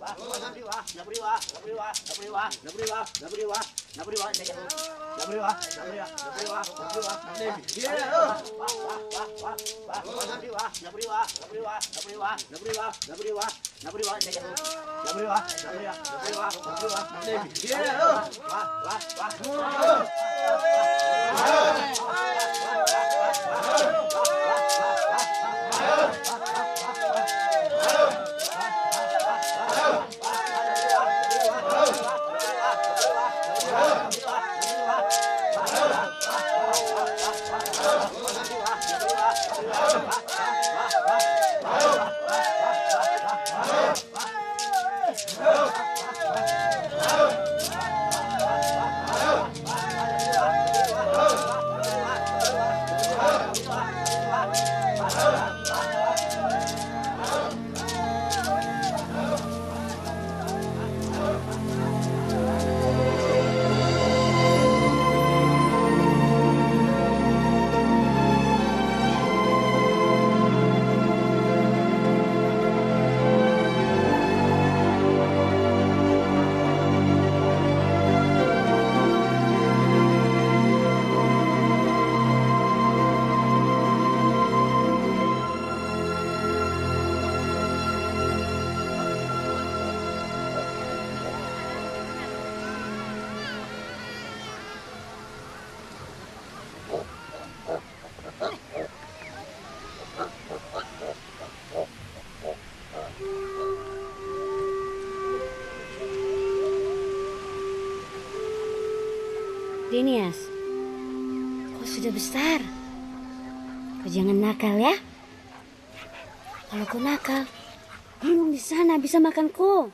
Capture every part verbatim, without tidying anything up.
Denias, kau sudah besar. Kau jangan nakal ya. Kalau kau nakal, burung di sana bisa makan kau.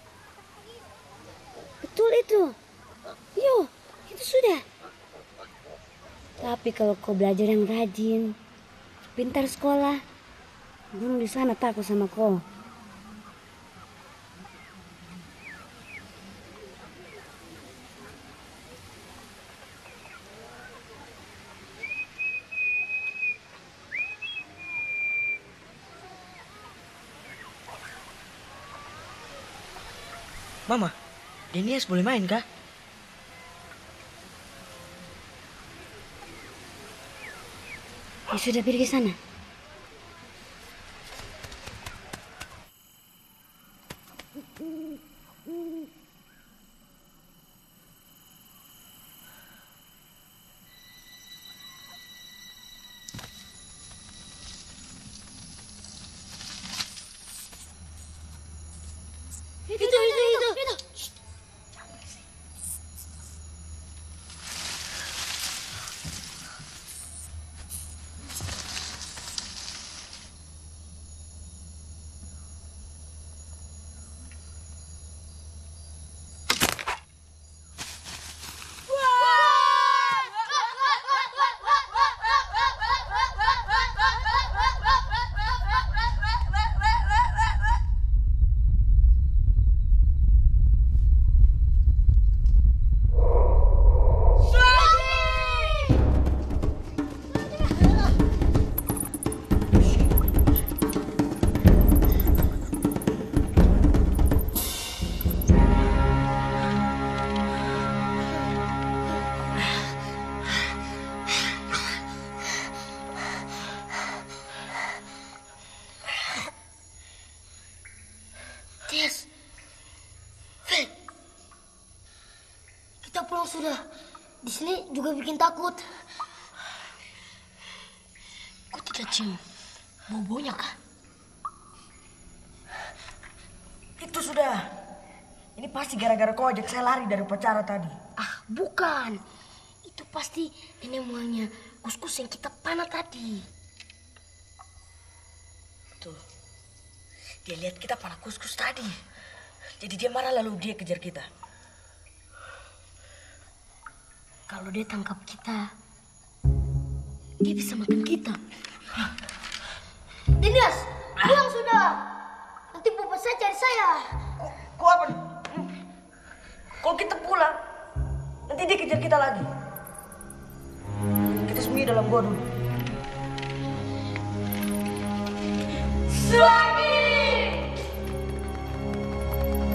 Betul itu. Yo, itu sudah. Tapi kalau kau belajar yang rajin, pintar sekolah, burung di sana takut sama kau. Mama, Denias boleh main kah? Ya sudah, pergi sana. Itu, itu, itu, itu. itu. Tes, Fred, kita pulang sudah. Di sini juga bikin takut. Kau tidak cium bau-baunya kah? Itu sudah. Ini pasti gara-gara kau ajak saya lari dari upacara tadi. Ah, bukan. Itu pasti nenek moyangnya kus-kus yang kita panah tadi. Tuh. Dia lihat kita panah kus-kus tadi. Jadi dia marah lalu dia kejar kita. Kalau dia tangkap kita, dia bisa makan kita. Denias, pulang sudah. Nanti bapak saya cari saya. Kok apa? Kalau kita pulang, nanti dia kejar kita lagi. Kita sembunyi dalam gua dulu. Suami!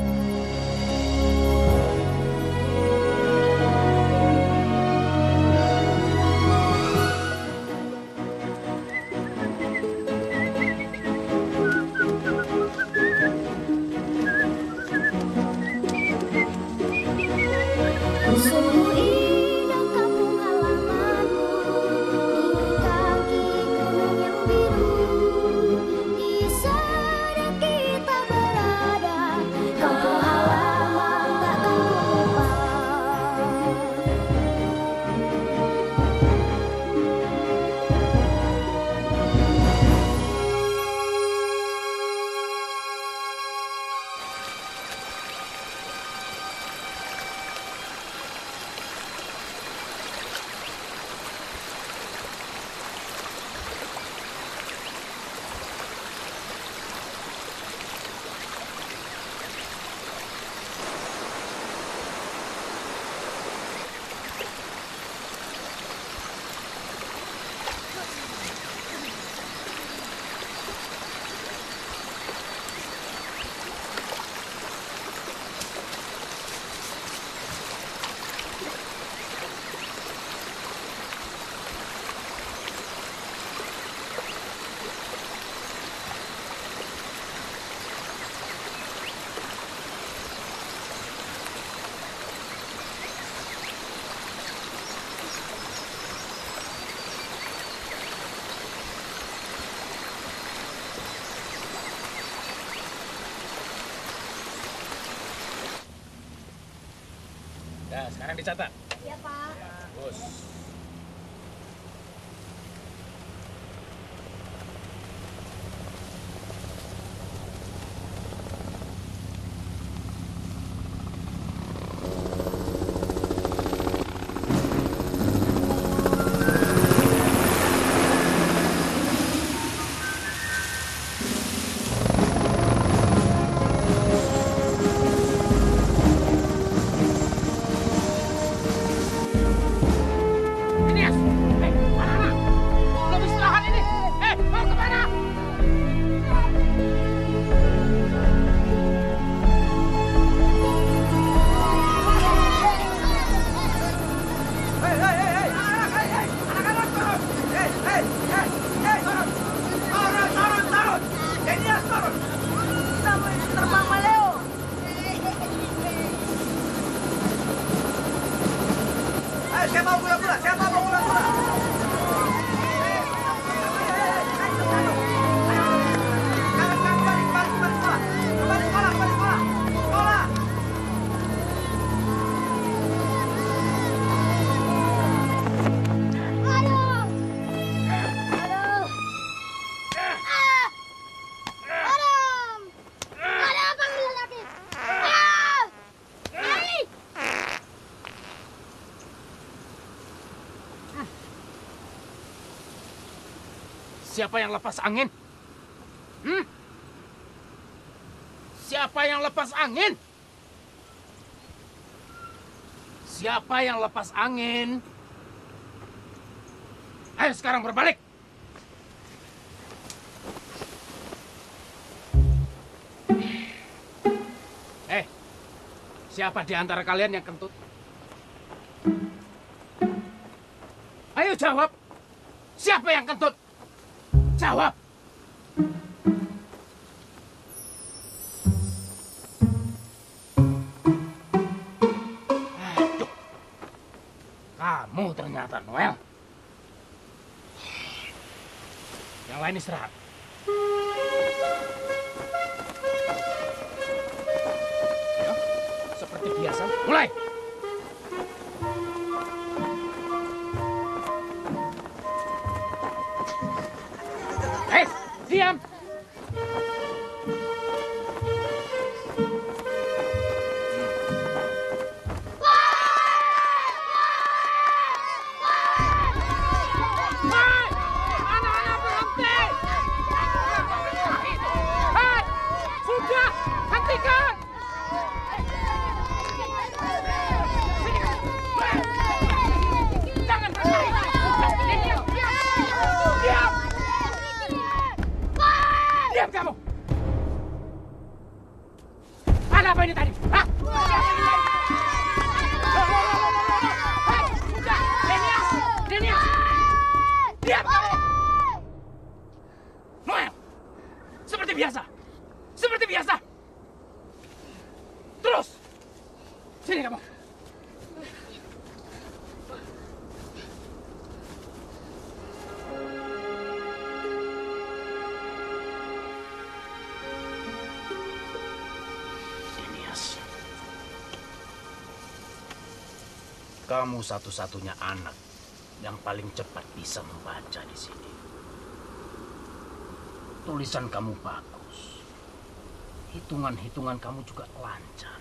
Ya, sekarang dicatat. Iya, Pak. Bagus. Siapa yang lepas angin? Hmm? Siapa yang lepas angin? Siapa yang lepas angin? Ayo sekarang berbalik. Eh, siapa di antara kalian yang kentut? Ayo jawab. Siapa yang kentut? Jawab. Aduh. Kamu ternyata, Noel. Yang lain istirahat. Ya, seperti biasa. Mulai. Diam! Anak-anak berhenti! Hei! Sudah! Hentikan! Jangan berlari! Diam! Diam! Diam kamu! Ada apa ini tadi? Hah? Hei, sudah! Denias! Denias! Diam kamu! Noel! Seperti biasa! Seperti biasa! Terus! Sini kamu! Kamu satu-satunya anak yang paling cepat bisa membaca di sini. Tulisan kamu bagus. Hitungan-hitungan kamu juga lancar.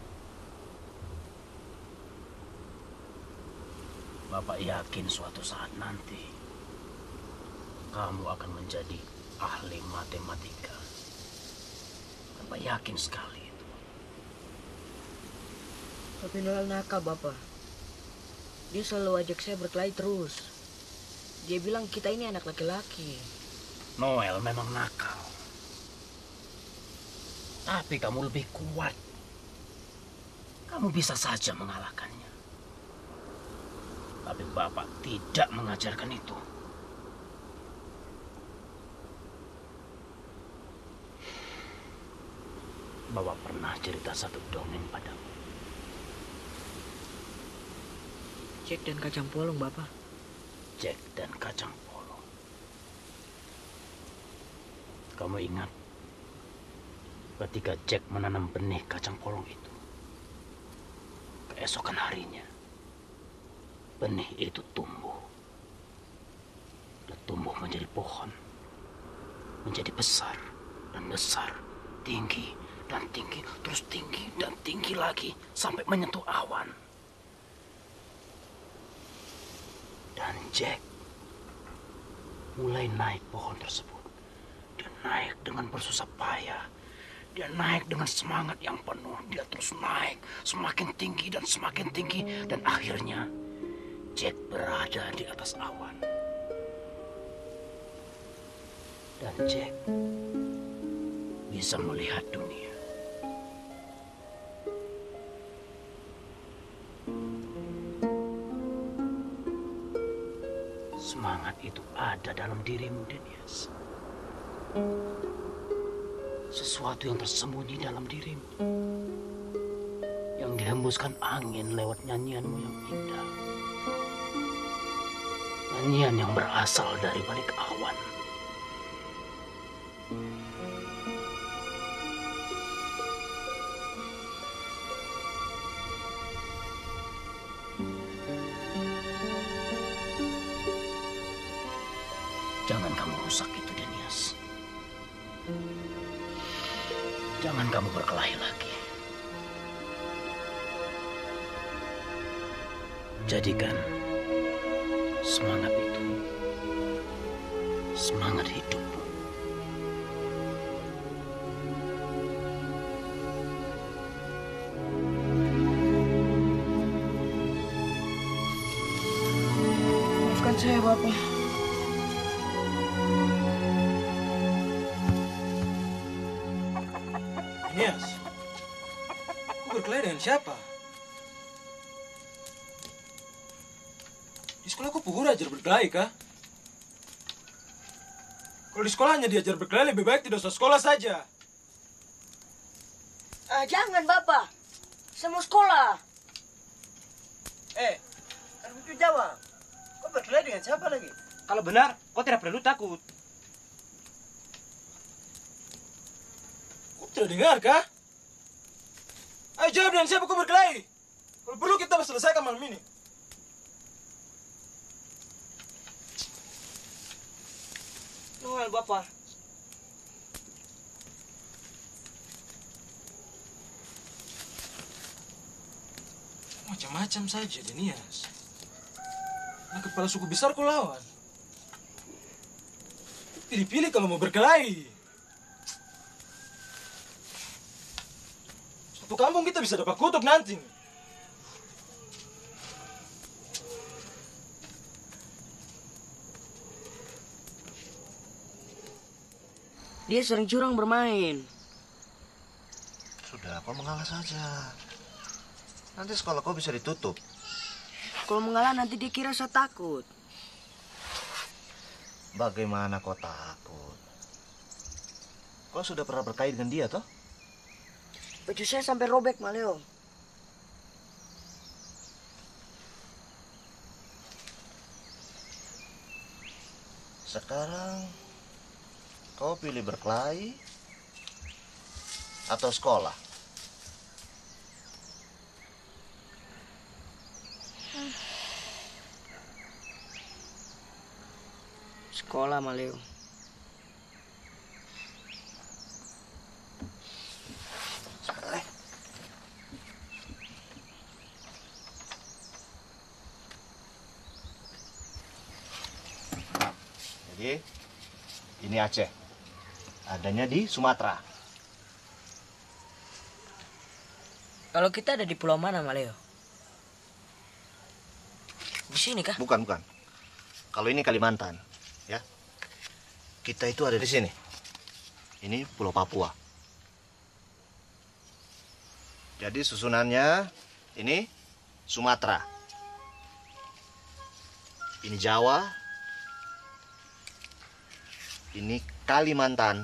Bapak yakin suatu saat nanti kamu akan menjadi ahli matematika. Bapak yakin sekali itu. Tapi Noel nakal, Bapak. Dia selalu ajak saya berkelahi terus. Dia bilang kita ini anak laki-laki. Noel memang nakal. Tapi kamu lebih kuat. Kamu bisa saja mengalahkannya. Tapi Bapak tidak mengajarkan itu. Bapak pernah cerita satu dongeng padamu. Jack dan kacang polong, Bapak. Jack dan kacang polong. Kamu ingat ketika Jack menanam benih kacang polong itu? keesokan harinya, benih itu tumbuh. Dan tumbuh menjadi pohon. Menjadi besar dan besar. Tinggi dan tinggi. Terus tinggi dan tinggi lagi. Sampai menyentuh awan. Dan Jack mulai naik pohon tersebut. Dia naik dengan bersusah payah. Dia naik dengan semangat yang penuh. Dia terus naik semakin tinggi dan semakin tinggi. Dan akhirnya Jack berada di atas awan. Dan Jack bisa melihat dunia. Semangat itu ada dalam dirimu, Denias. Sesuatu yang tersembunyi dalam dirimu. Yang dihembuskan angin lewat nyanyianmu yang indah. Nyanyian yang berasal dari balik awan. Jangan kamu rusak itu, Denias. Jangan kamu berkelahi lagi. Jadikan semangat itu semangat hidupmu. Maafkan saya, Bapak. Denias, kau berkelahi dengan siapa? Di sekolah kau puhur ajar berkelahi, kah? Kalau di sekolah hanya diajar berkelahi, lebih baik tidak usah sekolah saja. Ah, jangan, Bapak. Saya mau sekolah. Eh, kan begitu jawab. Kau berkelahi dengan siapa lagi? Kalau benar, kau tidak perlu takut. Kau tidak dengar, kah? Ayo jawab dengan siapa kau berkelahi. Kalau perlu kita selesaikan malam ini. Nuhal, Bapak. Macam-macam saja, Denias. Nah, kepala suku besar kau lawan. Pilih-pilih kalau mau berkelahi. Satu kampung kita bisa dapat kutuk nanti. Dia sering curang bermain. Sudah, kau mengalah saja. Nanti sekolah kau bisa ditutup. Kalau mengalah nanti dia kira saya takut. Bagaimana kau takut? Kau sudah pernah berkelahi dengan dia, toh? Baju saya sampai robek, Maleo. Sekarang kau pilih berkelahi atau sekolah? Sekolah, Maleo. Jadi, ini Aceh. Adanya di Sumatera. Kalau kita ada di pulau mana, Maleo? Di sini kah? Bukan, bukan. Kalau ini Kalimantan, ya. Kita itu ada di sini. Ini Pulau Papua. Jadi susunannya ini Sumatera. Ini Jawa. Ini Kalimantan.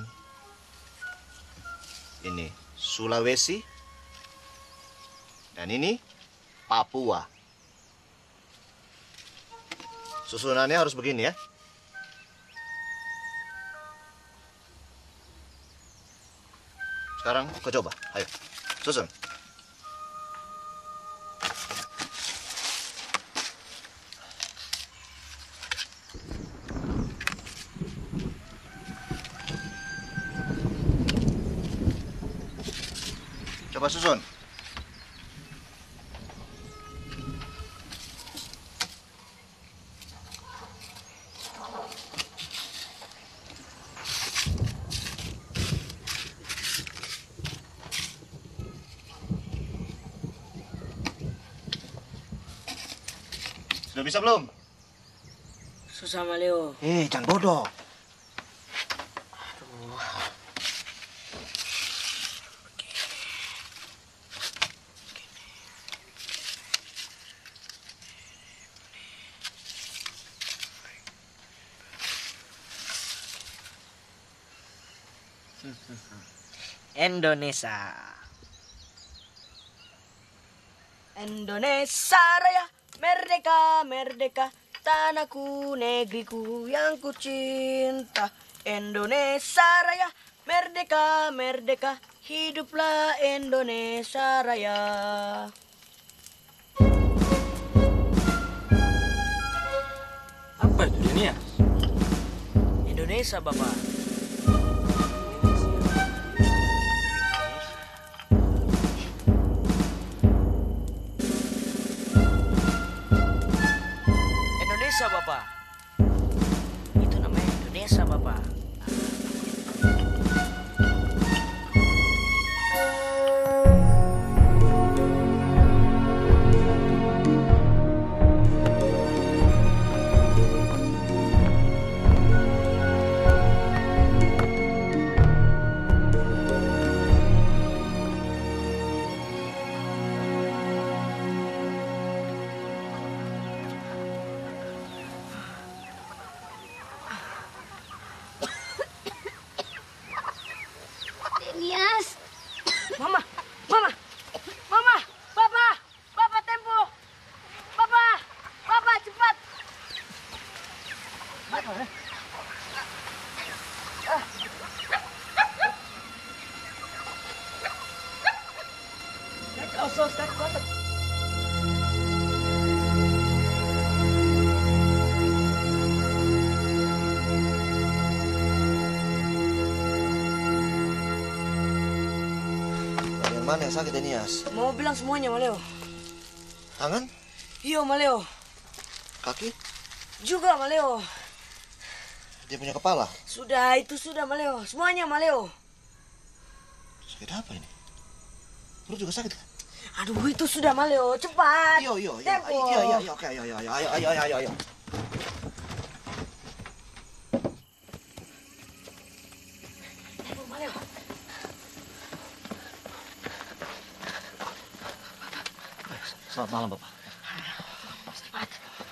Ini Sulawesi. Dan ini Papua. Susunannya harus begini ya. Sekarang kau coba. Ayo, susun. Coba susun. Sudah bisa belum? Susah Maleo. Eh, jangan bodoh. Indonesia. Indonesia Raya, merdeka, merdeka, tanahku, negeriku yang ku cinta. Indonesia Raya, merdeka, merdeka, hiduplah Indonesia Raya. Apa itu Denias? Indonesia, Bapak. Indonesia, Bapak. Itu namanya Indonesia, Bapak. Denias. Mama, Mama, Mama, Papa, Papa tempo, Papa, Papa cepat. Oh, so start water. Bagian mana yang sakit, Denias? Mau bilang semuanya, Maleo. Tangan? Iyo, Maleo. Kaki? Juga, Maleo. Dia punya kepala? Sudah, itu sudah, Maleo. Semuanya, Maleo. Sakit apa ini? Perut juga sakit kan? Aduh, itu sudah, Maleo. Cepat. Iyo, iyo, iyo. Tempo. Iyo, iyo, iyo. Oke, ayo, ayo, ayo, ayo, ayo, ayo, ayo. Tempo, Maleo. Selamat malam, Bapak. Cepat.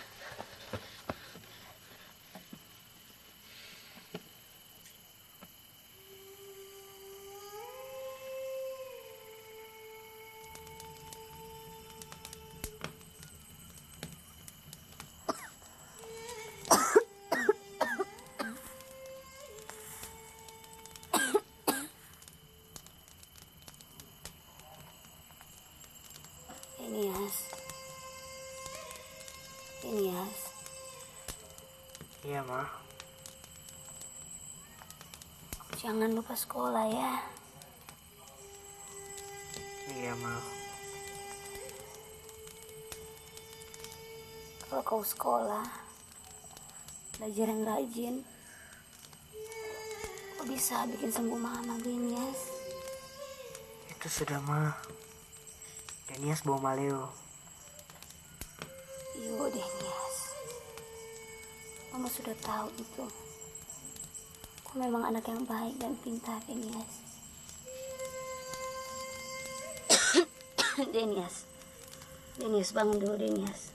Denias. Denias. Iya, Ma. Jangan lupa sekolah ya. Iya, Ma. Kalau kau sekolah, belajar yang rajin, kau bisa bikin sembuh mama, Denias. Itu sudah, Ma. Denias bawa Maleo. Yo, Denias. Mama sudah tahu itu. Kau memang anak yang baik dan pintar, Denias. Denias. Denias, bangun dulu, Denias.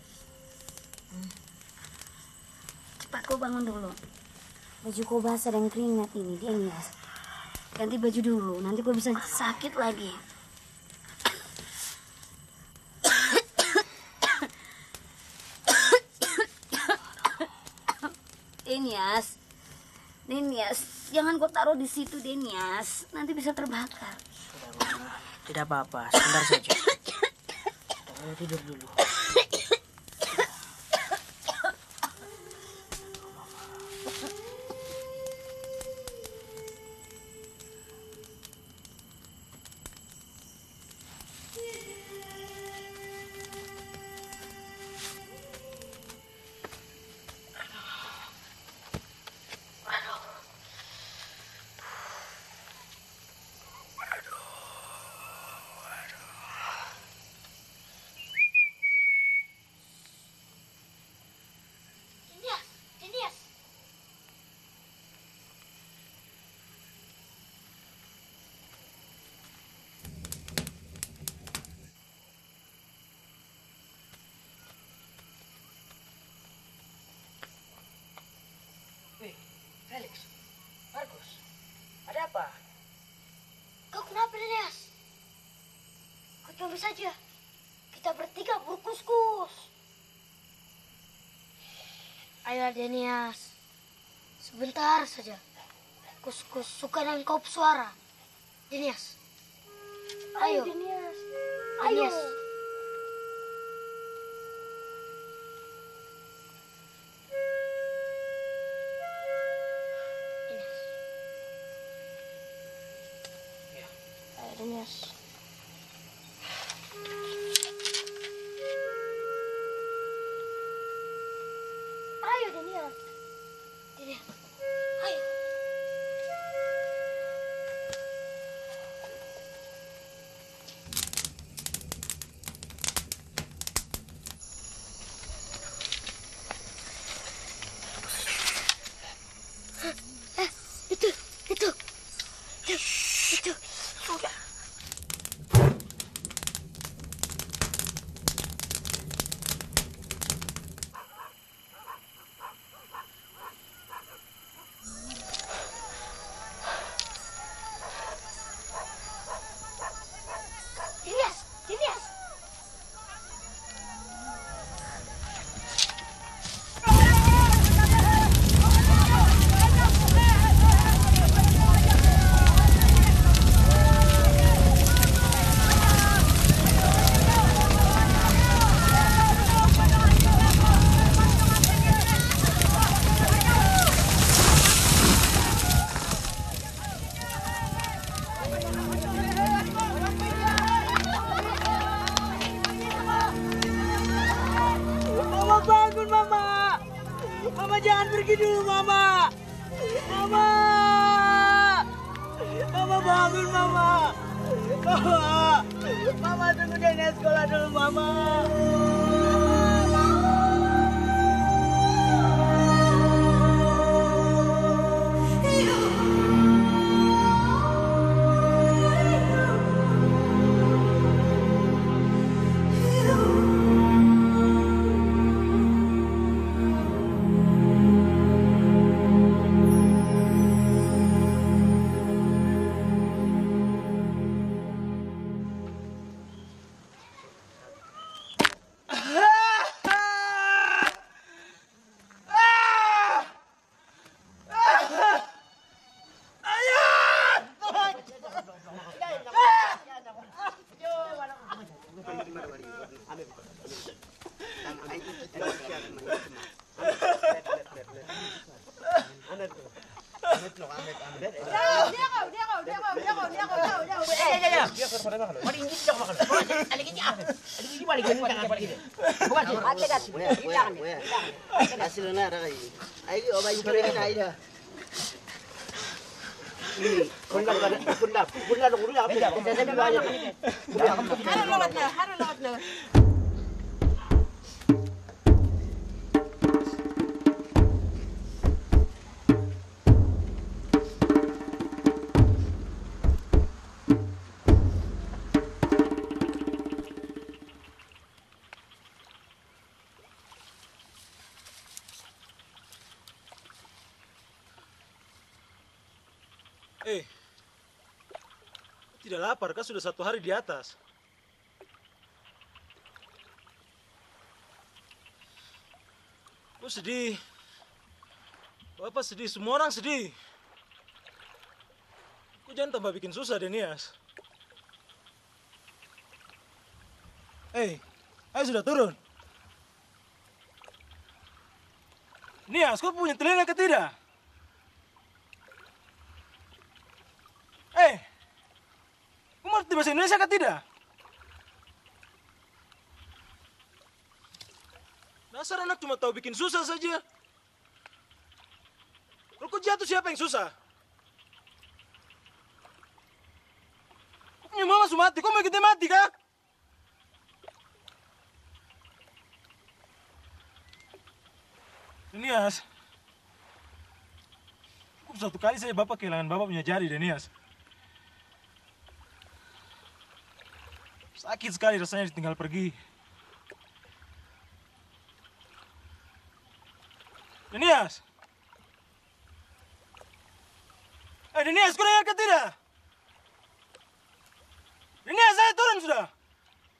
Cepat kau bangun dulu. Baju kau basah dan keringat ini, Denias. Ganti baju dulu, nanti kau bisa sakit lagi. Denias, Denias, jangan kau taruh di situ, Denias. Nanti bisa terbakar. Sudah, Mama. Tidak apa-apa, sebentar saja. Kita tidur dulu. tunggu saja. Kita bertiga berkus-kus. Ayo Denias, sebentar saja. Kus-kus suka dengan kop suara. Denias, ayo. Denias, ayo. Denias. Denias. Ayo Denias. Denias. Ayo. Eh, itu, itu. Itu, itu. Sudah. Denias, Denias. Mama bangun, Mama. Mama jangan pergi dulu, Mama. Mama. Mama bangun, Mama. Mama. Mama tunggu Denias sekolah dulu, Mama. Eh, tidak lapar, kan sudah satu hari di atas. Aku sedih. Bapak sedih, semua orang sedih. Kau jangan tambah bikin susah, Denias. Eh, ayo sudah turun. Denias, kau punya telinga ke tidak? Eh, kau ngerti bahasa Indonesia kah tidak? Dasar anak cuma tahu bikin susah saja. Kalau kau jatuh siapa yang susah? Kau punya mama sudah mati, kau mau kita mati kah? Denias, satu kali saja bapak kehilangan bapak punya jari, Denias. Sakit sekali rasanya ditinggal pergi. Denias! Eh, Denias, kau dengar ke tidak? Denias, saya turun sudah!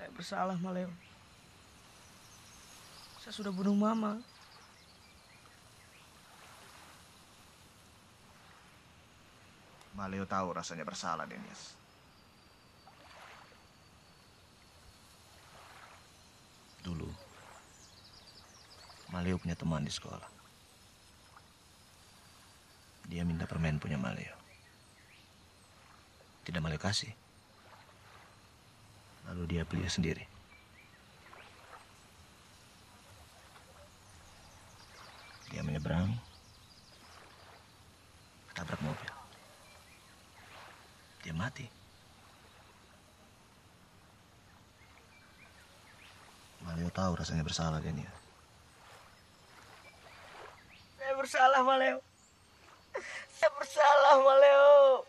Saya bersalah, Maleo. Saya sudah bunuh Mama. Maleo tahu rasanya bersalah, Denias. Dulu, Maleo punya teman di sekolah. Dia minta permen punya Maleo. Tidak Maleo kasih. Lalu dia beli sendiri. Dia menyeberang, ketabrak mobil. Dia mati. Maleo tahu rasanya bersalah, Denia. Saya bersalah, Maleo. Saya bersalah, Maleo.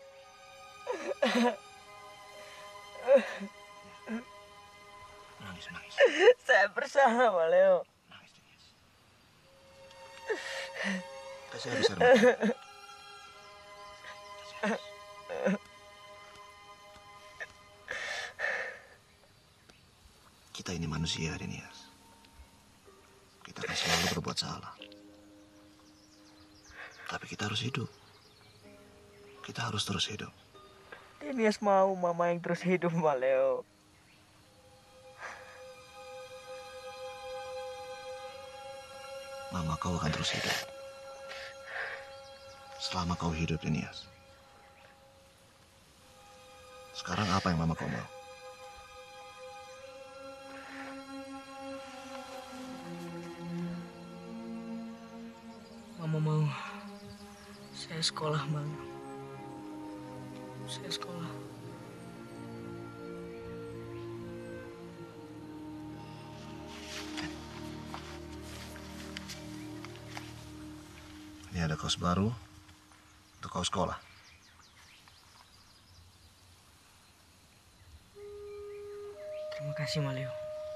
Nangis, nangis. Saya bersalah, Maleo. Nangis, Denias. Kasih habis air mata. Kasih habis. Kita ini manusia, Denias. Kita akan selalu berbuat salah. Tapi kita harus hidup. Kita harus terus hidup. Denias mau Mama yang terus hidup, Maleo. Mama, kau akan terus hidup. Selama kau hidup, Denias. Sekarang apa yang Mama kau mau? Mama mau saya sekolah, Maleo. Saya sekolah. Ini ada kaos baru untuk kau sekolah. Terima kasih, Maleo.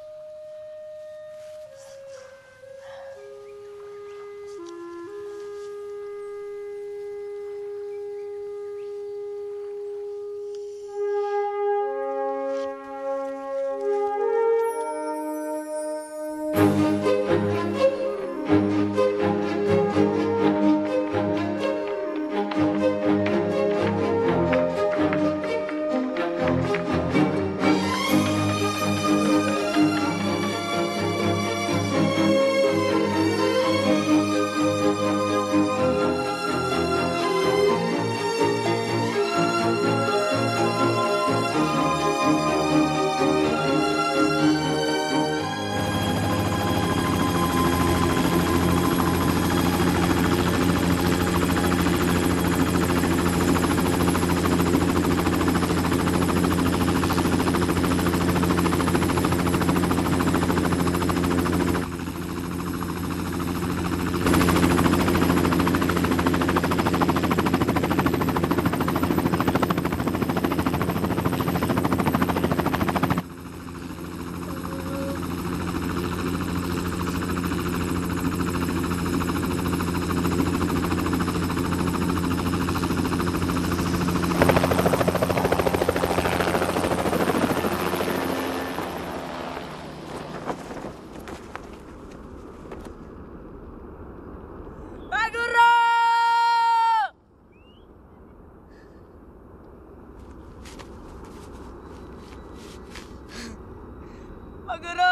Pak Guru!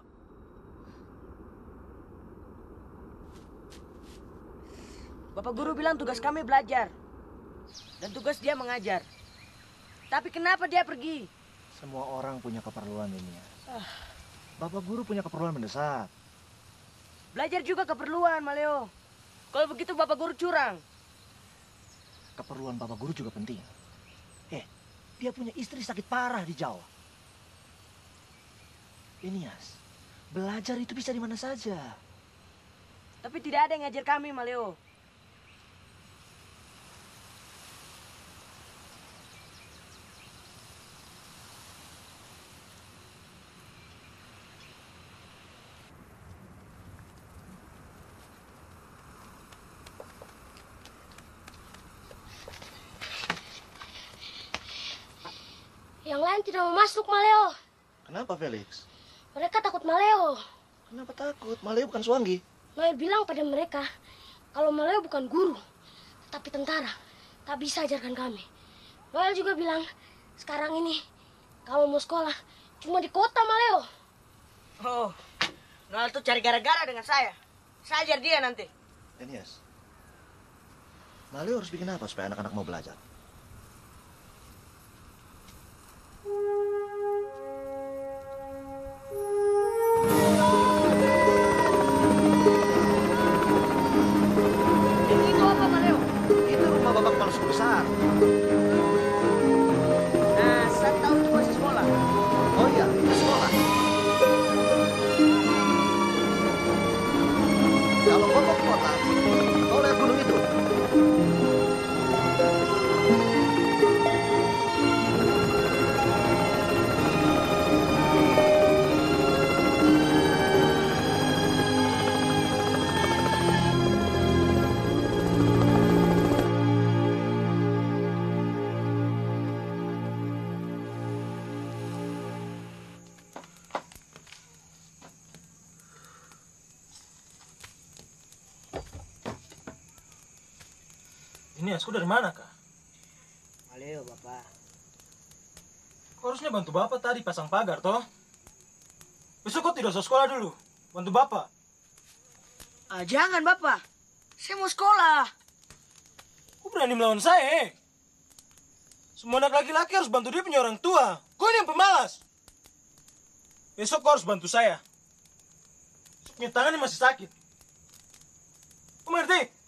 Bapak Guru bilang tugas kami belajar. Dan tugas dia mengajar. Tapi kenapa dia pergi? Semua orang punya keperluan ini ya. Bapak Guru punya keperluan mendesak. Belajar juga keperluan, Maleo. Kalau begitu Bapak Guru curang. Keperluan Bapak Guru juga penting. Eh, dia punya istri sakit parah di Jawa. Inias, belajar itu bisa di mana saja. Tapi tidak ada yang ngajar kami, Maleo. Yang lain tidak mau masuk, Maleo. Kenapa, Felix? Mereka takut Maleo. Kenapa takut? Maleo bukan Swangi. Noel bilang pada mereka kalau Maleo bukan guru, tapi tentara. Tak bisa ajarkan kami. Noel juga bilang sekarang ini kalau mau sekolah cuma di kota Maleo. Oh, Noel tuh cari gara-gara dengan saya. Saya ajar dia nanti. Denias, Maleo harus bikin apa supaya anak-anak mau belajar? Itu apa, Maleo? Itu rumah babak kepala suku besar. Nah, saya tahu itu masih sekolah. Oh iya, itu sekolah. Kalau kau mau ke kota, kau lihat gunung itu. Ini aku dari mana, Kak? Maleo, Bapak. Kau harusnya bantu Bapak tadi pasang pagar, toh? Besok kau tidak usah sekolah dulu. Bantu Bapak. Ah, jangan, Bapak. Saya mau sekolah. Kau berani melawan saya, eh? Semua anak laki-laki harus bantu dia punya orang tua. Kau ini yang pemalas. Besok kau harus bantu saya. Punya tangannya masih sakit. Kau mengerti?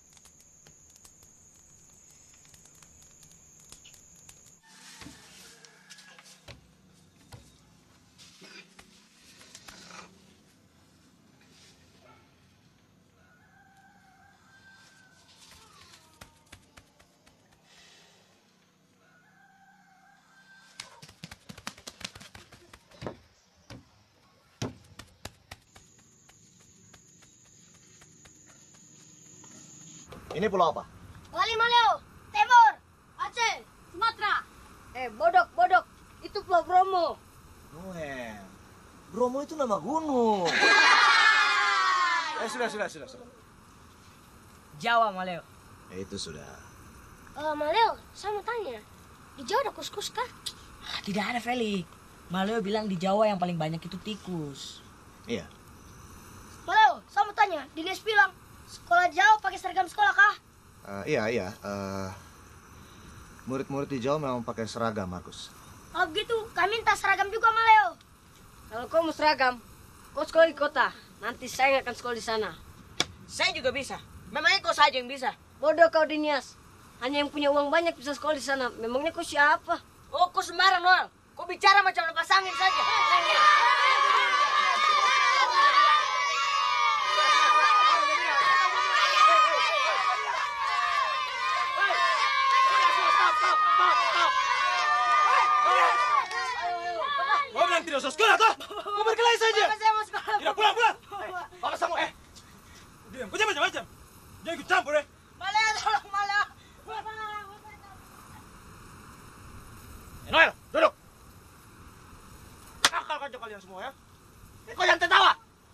Ini pulau apa? Bali Maleo, Timur, Aceh, Sumatera. Eh, bodok, bodok. Itu Pulau Bromo. Noel. Bromo itu nama gunung. eh, sudah, sudah, sudah, sudah. Jawa, Maleo. Eh, itu sudah. Eh, Maleo, saya mau tanya. Di Jawa ada kus-kus kah? Ah, tidak ada, Felix. Maleo bilang di Jawa yang paling banyak itu tikus. Iya. Maleo, saya mau tanya. Dines bilang sekolah Jawa pakai seragam sekolah kah? Uh, iya, iya. Uh, murid-murid di Jawa memang pakai seragam, Markus. Kalau begitu, kami minta seragam juga, Maleo. Kalau kau mau seragam, kau sekolah di kota. Nanti saya nggak akan sekolah di sana. Saya juga bisa. Memangnya kau saja yang bisa. Bodoh kau, Dinias. Hanya yang punya uang banyak bisa sekolah di sana. Memangnya kau siapa? Oh, kau sembarang, Noel. Kau bicara macam lepas angin saja. Kau bilang tidak usah sekolah, toh? Kau berkelahi saja. Saya mau sekolah. Tidak, pulang, pulang. Bapak sama, eh. Diam, kau jangan macam-macam. Jangan ikut campur, eh. Maleo, tolong, Maleo. Eh, Noel, duduk. Akal kacau kalian semua, ya. Eh, kau jangan tertawa.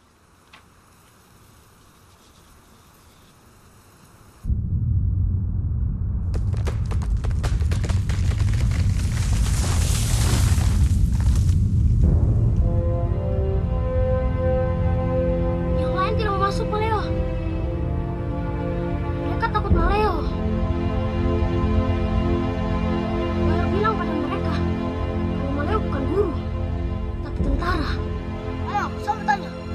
Yang lain tidak mau masuk, Maleo. Mereka takut Maleo. Maleo bilang pada mereka kalau Maleo bukan guru, tapi tentara. Ayo, saya mau tanya.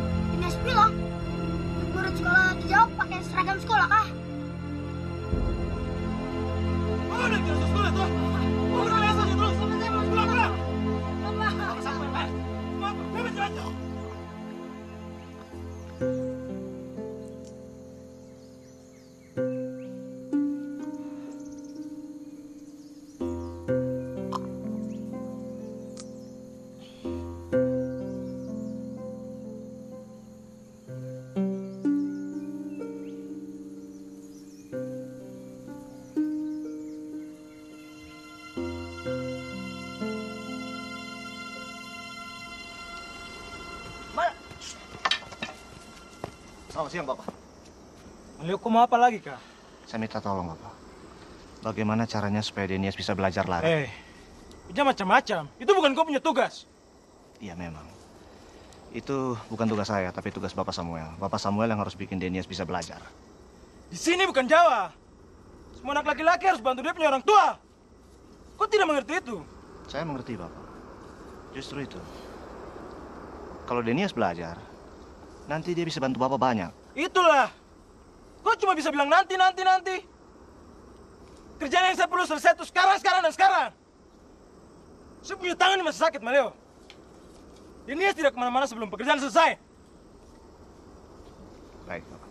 Selamat siang, Bapak. Maleo, kau mau apa lagi, Kak? Saya minta tolong, Bapak. Bagaimana caranya supaya Denias bisa belajar lari? Eh, itu macam-macam. Itu bukan kau punya tugas. Iya, memang. Itu bukan tugas saya, tapi tugas Bapak Samuel. Bapak Samuel yang harus bikin Denias bisa belajar. Di sini bukan Jawa. Semua anak laki-laki harus bantu dia punya orang tua. Kau tidak mengerti itu? Saya mengerti, Bapak. Justru itu. Kalau Denias belajar, nanti dia bisa bantu Bapak banyak. Itulah. Kau cuma bisa bilang nanti, nanti, nanti. Kerjaan yang saya perlu selesai itu sekarang, sekarang, dan sekarang. Saya punya tangan yang masih sakit, Maleo. Denias tidak kemana-mana sebelum pekerjaan selesai. Baik, Bapak.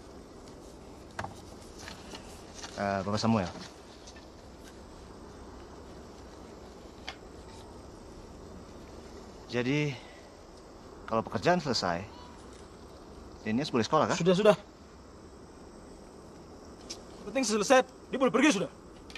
Uh, Bapak Samuel. Jadi, kalau pekerjaan selesai, Denias boleh sekolah, kan? Sudah, sudah. Penting selesai, dia boleh pergi sudah.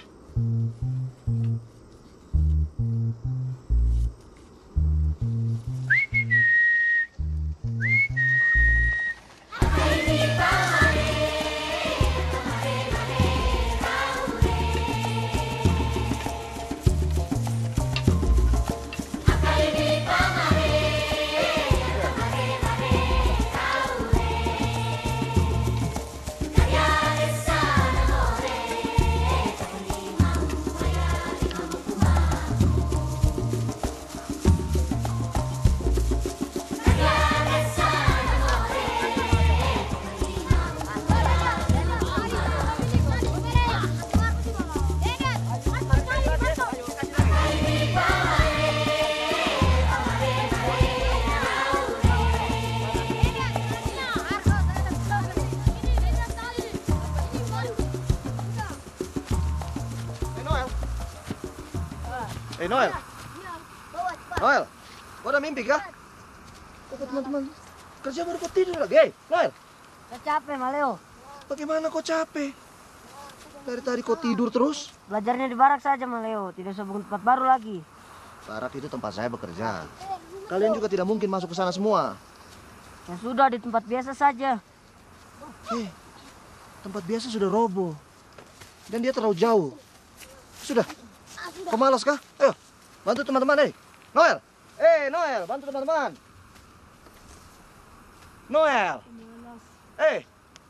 Eh, Noel. Noel, kau udah mimpi kah? Oh, teman-teman, kerja baru kau tidur lagi. Hei, Noel. Saya capek, Maleo. Bagaimana kau capek? Dari tadi kau tidur terus? Belajarnya di barak saja, Maleo. Tidak usah bangun tempat baru lagi. Barak itu tempat saya bekerja. Kalian juga tidak mungkin masuk ke sana semua. Ya sudah, di tempat biasa saja. Hei, tempat biasa sudah roboh. Dan dia terlalu jauh. Sudah. Kau malas kah? Ayo, bantu teman-teman, eh. Noel. Eh, Noel, bantu teman-teman. Noel. Eh.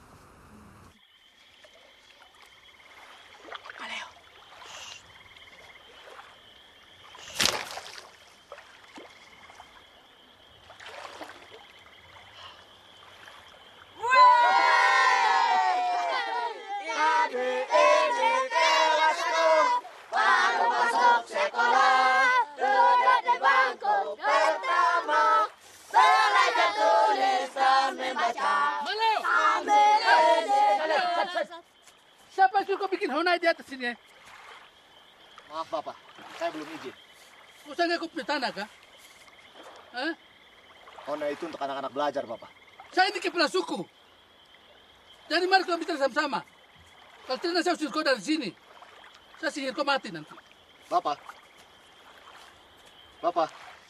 Siapa yang suruh kau bikin honai di atas sini? Maaf, Bapak. Saya belum izin. Usah nggak kau punya tanah kah? Hah? Honai itu untuk anak-anak belajar, Bapak. Saya ini kepala suku. Jadi mari kau bicara sama-sama. Kalau tidak saya usir kau dari sini. Saya sihir kau mati nanti. Bapak. Bapak.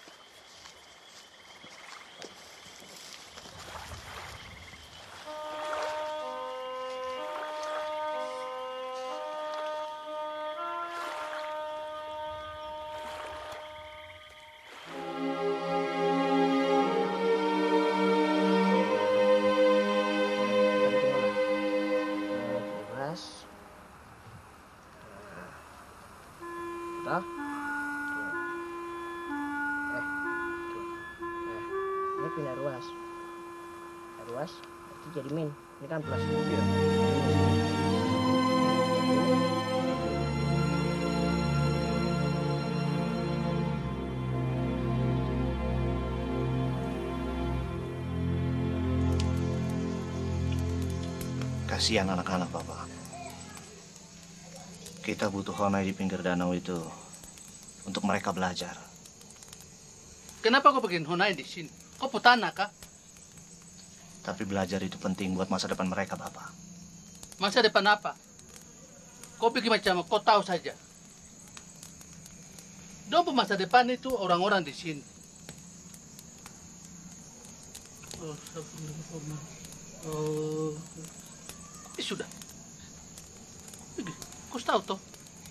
Pindah ruas. Pindah ruas, berarti jadi min. Ini kan plus. Iya. Kasihan anak-anak, Bapak. Kita butuh honai di pinggir danau itu untuk mereka belajar. Kenapa kau bikin honai di sini? Kau putanah kah? Tapi belajar itu penting buat masa depan mereka, Bapak. Masa depan apa? Kau pikir macam kau tahu saja. Dong masa depan itu orang-orang di sini. Oh, Oh, eh, sudah. Pergi, kau tahu toh?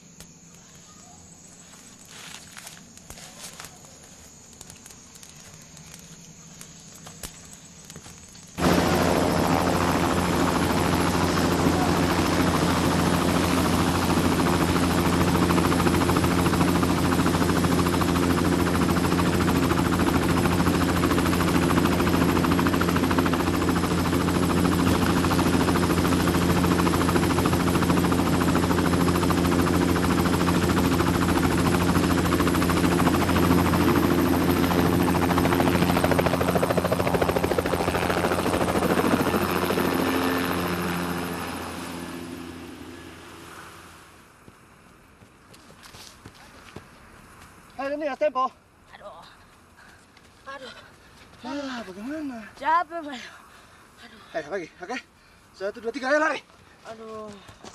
Ayo nih, tempo. Aduh. Aduh. Ah, bagaimana? Capek, Maleo. Ayo lagi, oke? Satu, dua, tiga, ayo lari. Aduh.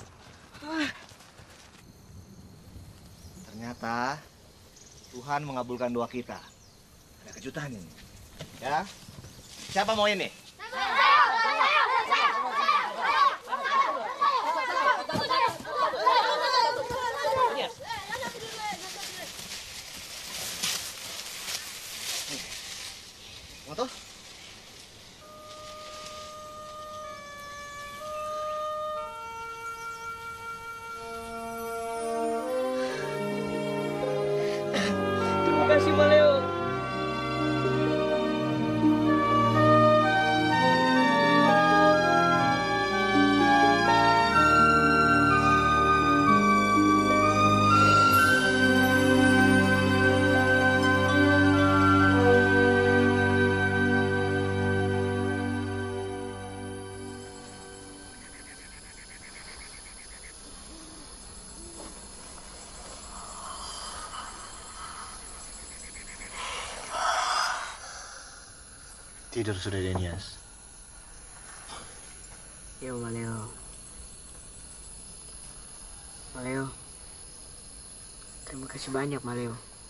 Ternyata Tuhan mengabulkan doa kita. Ada kejutan ini. Ya? Siapa mau ini? Mau tuh? Terima kasih, Maleo. Tidur sudah, Denias. Yo, Maleo. Maleo. Terima kasih banyak, Maleo.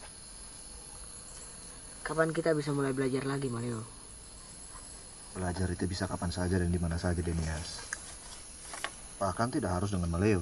Kapan kita bisa mulai belajar lagi, Maleo? Belajar itu bisa kapan saja dan di mana saja, Denias. Bahkan tidak harus dengan Maleo.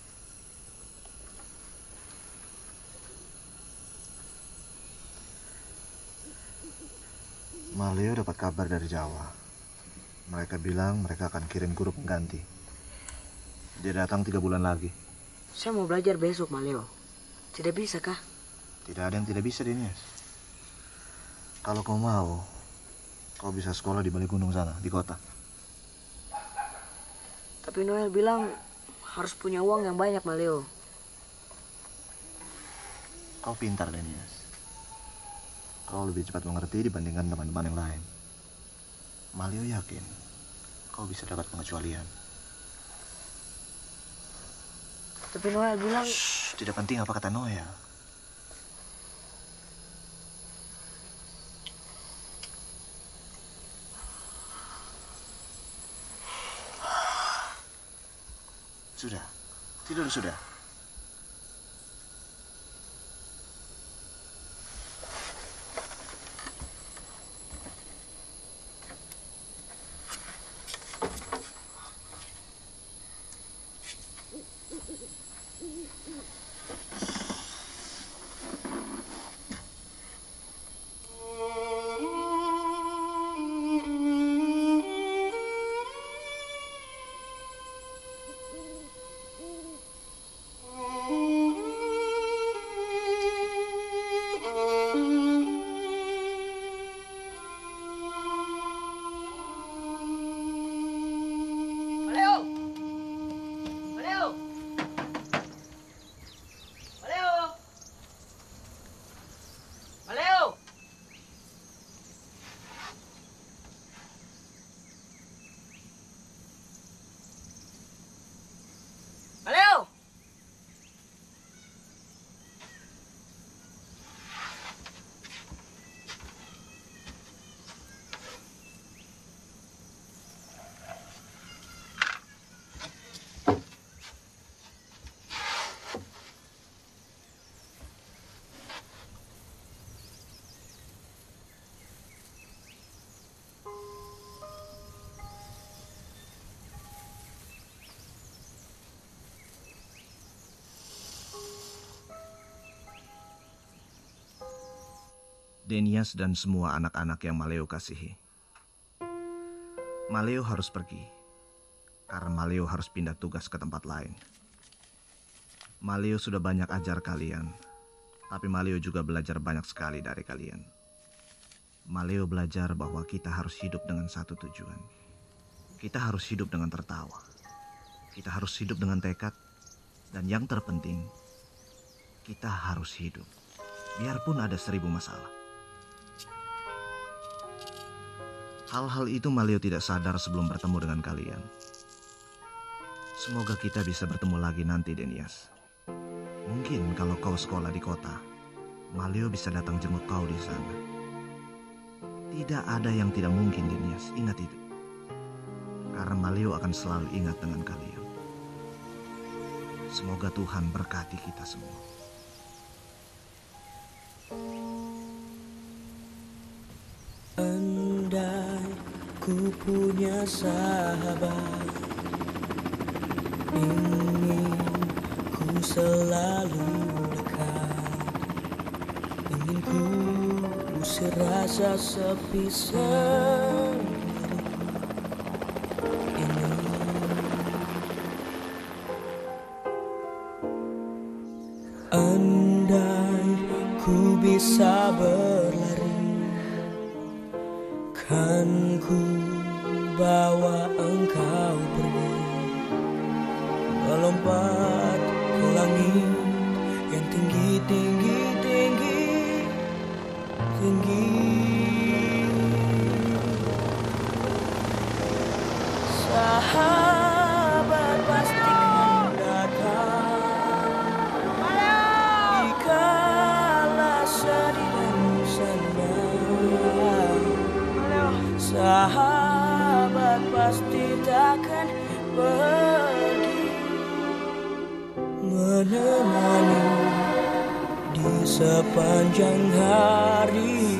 Maleo dapat kabar dari Jawa. Mereka bilang mereka akan kirim guru pengganti. Dia datang tiga bulan lagi. Saya mau belajar besok, Maleo. Tidak bisa kah? Tidak ada yang tidak bisa, Denias. Kalau kau mau, kau bisa sekolah di balik gunung sana, di kota. Tapi Noel bilang harus punya uang yang banyak, Maleo. Kau pintar, Denias. Kau lebih cepat mengerti dibandingkan teman-teman yang lain. Maleo yakin kau bisa dapat pengecualian. Tapi Noel bilang... Shh, tidak penting apa kata Noel. Sudah, tidur sudah. Denias dan semua anak-anak yang Maleo kasihi. Maleo harus pergi, karena Maleo harus pindah tugas ke tempat lain. Maleo sudah banyak ajar kalian, tapi Maleo juga belajar banyak sekali dari kalian. Maleo belajar bahwa kita harus hidup dengan satu tujuan. Kita harus hidup dengan tertawa. Kita harus hidup dengan tekad. Dan yang terpenting, kita harus hidup, biarpun ada seribu masalah. Hal-hal itu Maleo tidak sadar sebelum bertemu dengan kalian. Semoga kita bisa bertemu lagi nanti, Denias. Mungkin kalau kau sekolah di kota, Maleo bisa datang jenguk kau di sana. Tidak ada yang tidak mungkin, Denias. Ingat itu. Karena Maleo akan selalu ingat dengan kalian. Semoga Tuhan berkati kita semua. Andai ku punya sahabat, ingin ku selalu dekat, ingin ku usir rasa sepi sendiri ini. Andai ku bisa berlari, kan ku bawa engkau pergi, melompat ke langit yang tinggi, tinggi, tinggi, tinggi. Sahabat pasti akan datang, dikala sedih dan senang. Sahabat pasti takkan pergi, menemani di sepanjang hari.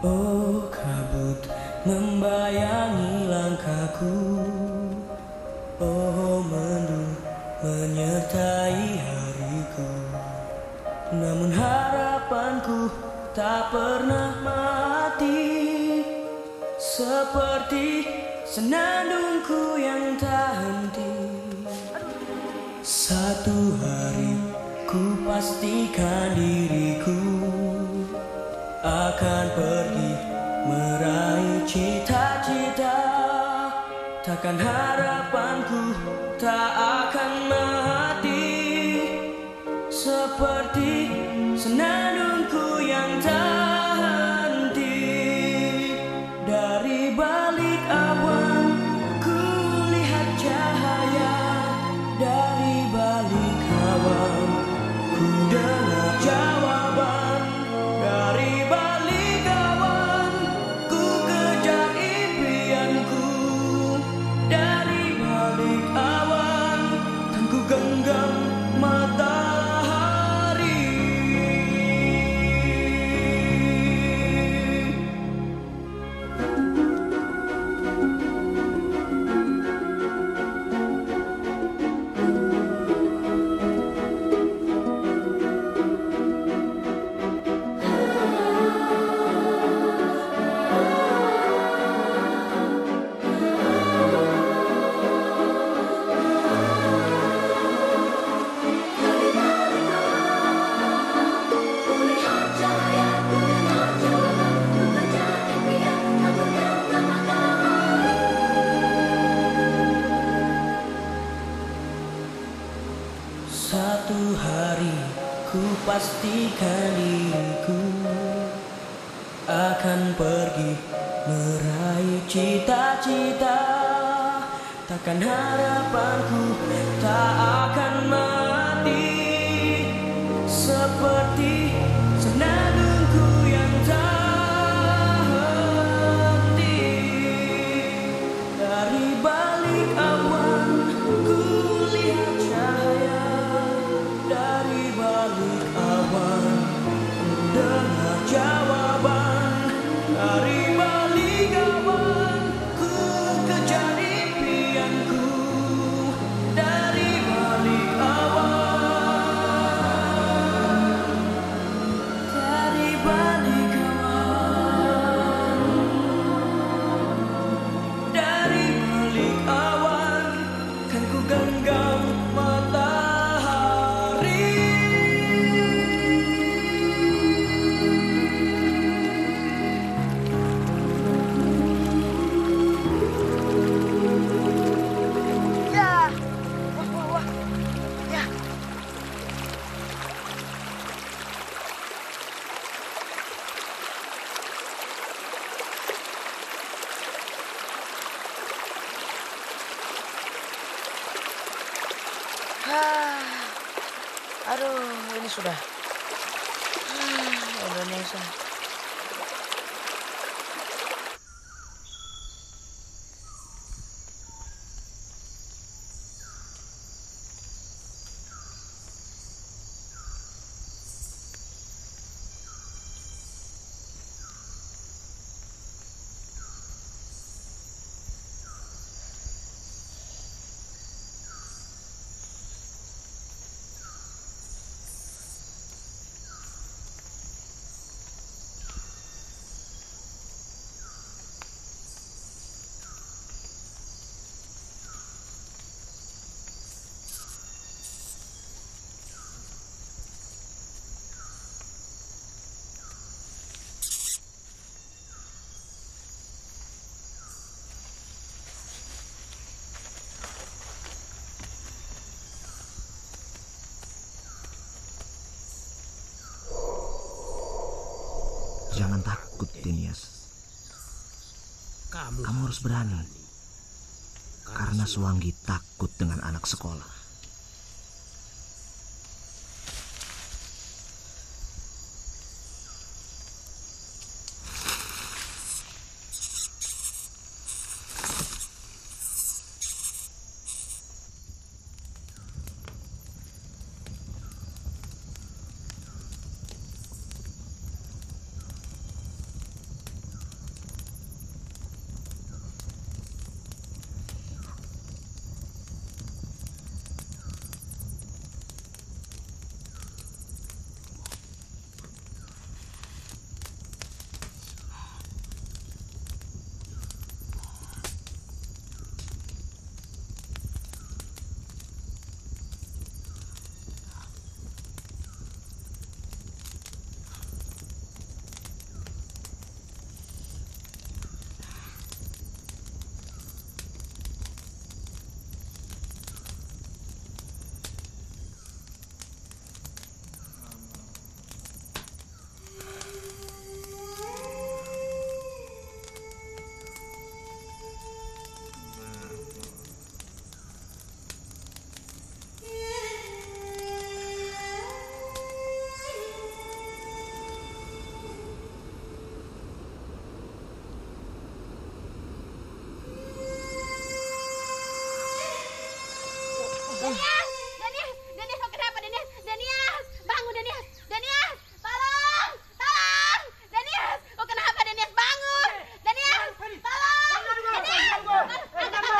Oh kabut membayangi langkahku, oh mendung menyertai hariku. Namun harapanku tak pernah mati, seperti senandungku yang tak henti. Satu hari ku pastikan diriku akan pergi meraih cita-cita. Takkan harapanku tak akan mati, seperti senandungku yang tak henti. Dari balik awan ku lihat cahaya, dari balik awan ku dengar jawaban. Dari balik awan ku kejar impianku, dari balik awan kan ku genggam matahari. Satu hari ku pastikan diriku akan pergi meraih cita-cita. Takkan harapanku tak akan mati, seperti senandungku yang tak henti. Dari balik awan ku lihat cahaya, dari balik awan ku dengar jawaban. Dari balik awan ku kejar impianku, dari balik awan, dari balik awan, dari balik awan kan ku genggam matahari. Ya, wah, wah, wah. Ya. Ah, aduh, ini sudah. Ah, Indonesia. Jangan takut, Denias. Kamu harus berani. Karena Suwanggi takut dengan anak sekolah. Denias, Denias, Denias, kau kenapa Denias? Denias, bangun Denias, Denias, tolong, tolong, Denias, kau kenapa Denias? Bangun, Denias, tolong, Denias.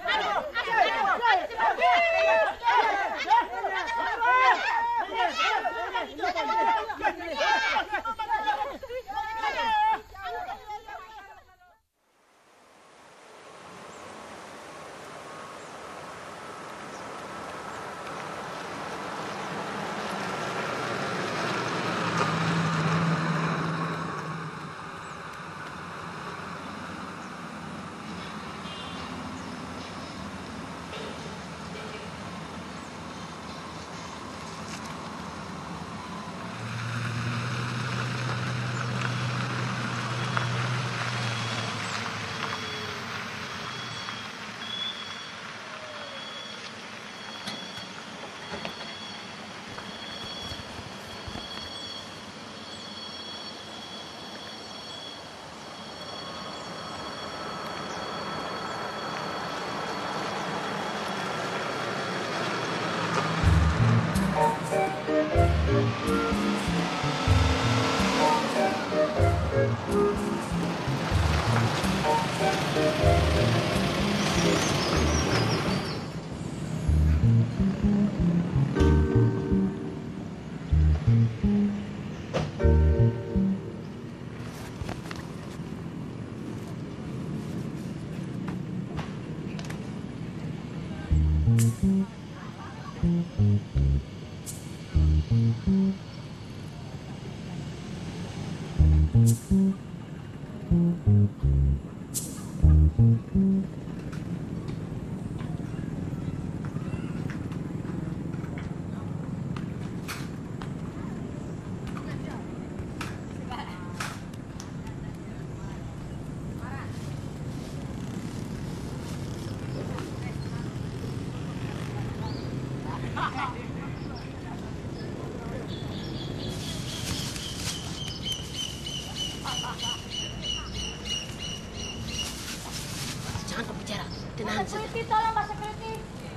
Jangan berbicara, tenang saja. Security, tolong Pak Security.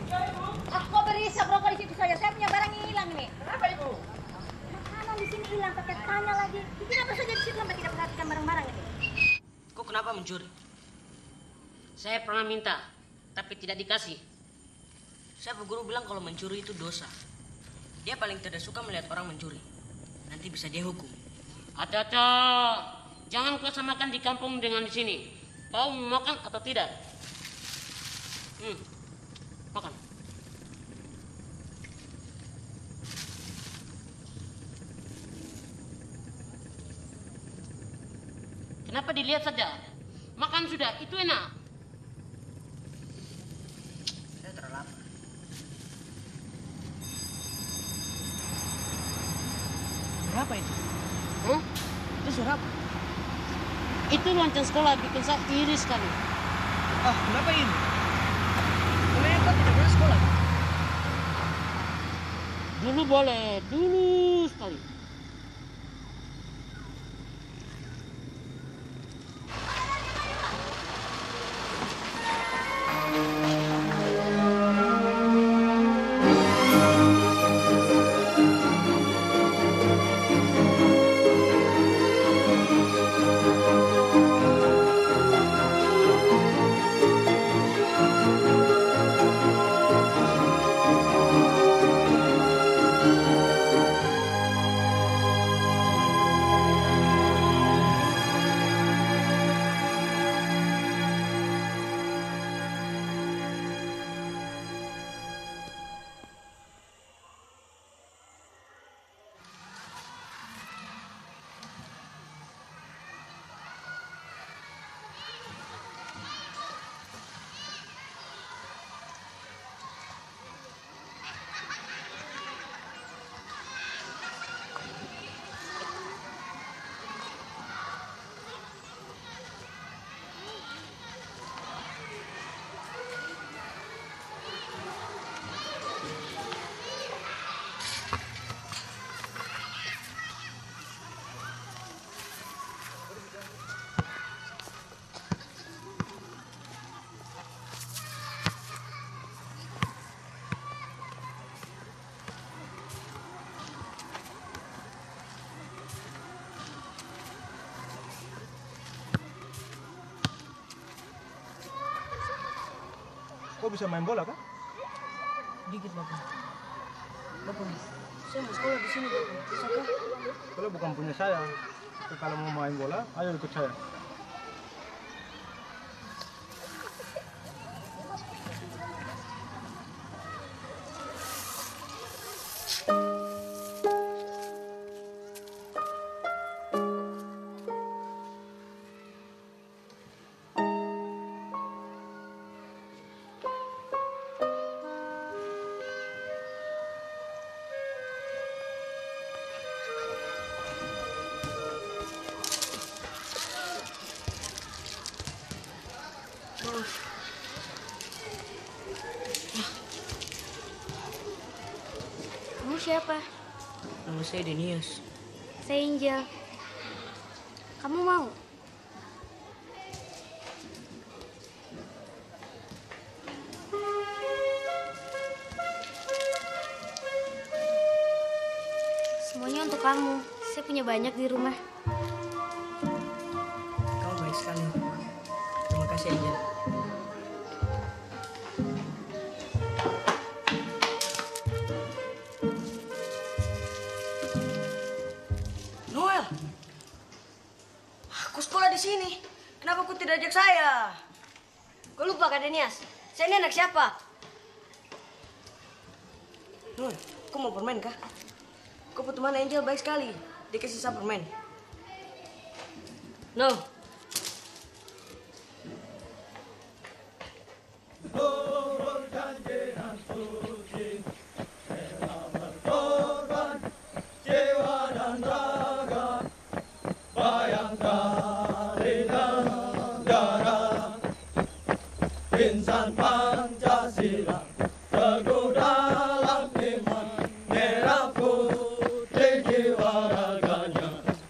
Aku kok berisap rokok di situ saja. Saya punya barang yang hilang ini. Kenapa ibu? Makanan di sini hilang, pakai tanya lagi. Bikin apa saja di situ sampai tidak perhatikan barang-barang ini. Kok kenapa mencuri? Saya pernah minta, tapi tidak dikasih. Saya Bu Guru bilang kalau mencuri itu dosa. Dia paling tidak suka melihat orang mencuri. Nanti bisa dia hukum. Ada-ada, jangan kau samakan di kampung dengan di sini. Kau mau makan atau tidak? Hmm, makan. Kenapa dilihat saja? Makan sudah, itu enak. Saya terlapar. Berapa itu? Hmm? Itu surat apa? Itu lonceng sekolah bikin saya iri sekali. Ah, kenapa ini? Memangnya kau tidak pernah sekolah? Dulu boleh, dulu sekali. bisa main bola kan? Dikit Bapak. Bapak, saya mau sekolah di sini Bapak. Bisa kah? Bola bukan punya saya. Tapi kalau mau main bola, ayo ikut saya. Kamu siapa? Nama saya Denias. Saya Angel. Kamu mau? Semuanya untuk kamu. Saya punya banyak di rumah. Kamu baik sekali. Terima kasih Angel. Noel, aku sekolah di sini. Kenapa kau tidak ajak saya? Kau lupa Kak Denias? Saya ini anak siapa? Noel, kau mau permen kah? Kau teman Angel baik sekali. Dia kasih saya permen. No. Insan Pancasila teguh dalam iman, merah putih jiwa raganya,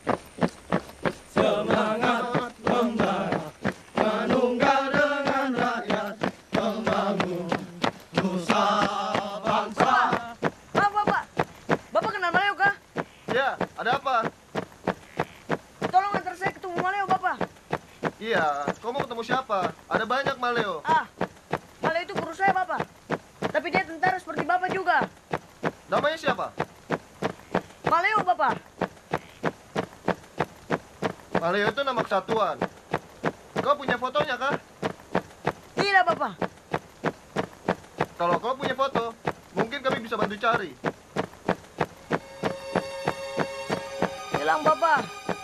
semangat membara, menunggal dengan rakyat, membangun nusa bangsa. Pak, Bapak, Bapak kenal Maleo kah? Ya, ada apa? Tolong antar saya ketemu Maleo, Bapak. Iya, kau mau ketemu siapa? Ada banyak Maleo. Ah, Maleo itu guru saya, Bapak. Tapi dia tentara seperti Bapak juga. Namanya siapa? Maleo, Bapak. Maleo itu nama kesatuan. Kau punya fotonya kah? Tidak, Bapak. Kalau kau punya foto, mungkin kami bisa bantu cari. Hilang, Bapak.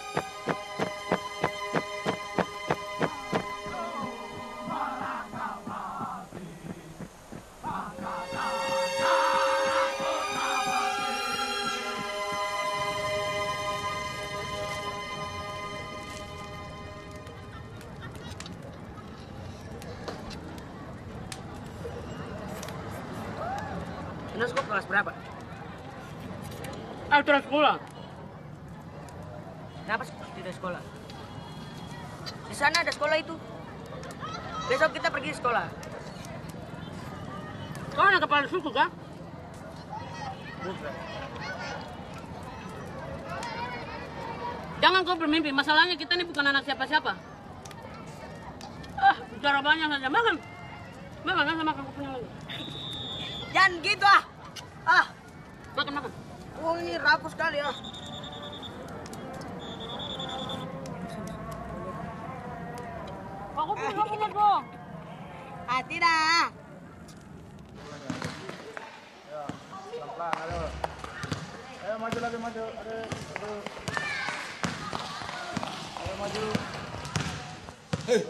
Terus kok kelas berapa? Ah, terus sekolah. Kenapa sih tidak sekolah? Di sana ada sekolah itu. Besok kita pergi sekolah. Kau anak kepala suku kan? Jangan kau bermimpi, masalahnya kita ini bukan anak siapa-siapa. Ah, bicara banyak saja. Makan. Makan, makan, makan. Kau punya lagi. Jangan gitu ah. Ah, Makan, makan. oh ini rapuh sekali ah. Aku punya lagi dong. Ah, tidak. Pelan-pelan, ayo. Ayo maju lagi, maju. Ayo, ayo. Ayo maju. Hei.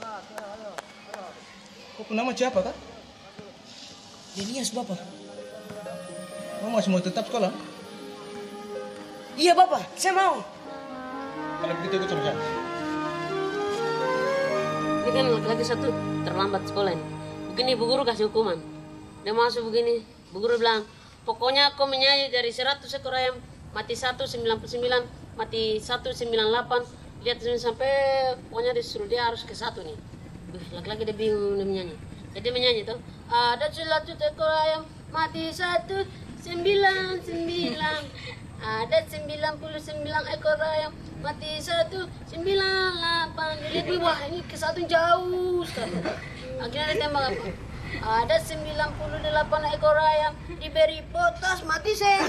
Kau pun nama siapa kan? Denias, Bapak. Kau masih mau tetap sekolah? Iya, Bapak. Saya mau. Kalau begitu ikut sama saya. Ini kan laki-laki satu terlambat sekolah ini. Begini ibu guru kasih hukuman. Dia masuk begini, ibu guru bilang, pokoknya kau menyanyi dari seratus ekor ayam, mati satu, sembilan puluh sembilan, mati satu, sembilan puluh delapan. Lihat sampai pokoknya disuruh dia harus ke satu nih. Laki-laki dia bingung dia menyanyi. Jadi menyanyi tuh, ada seratus ekor ayam, mati satu, sembilan, sembilan. Ada sembilan puluh sembilan ekor ayam, mati satu, sembilan, delapan. Jadi wah ini ke satu jauh sekali. Akhirnya dia tembak apa? Ada sembilan puluh delapan ekor ayam diberi potos mati saya.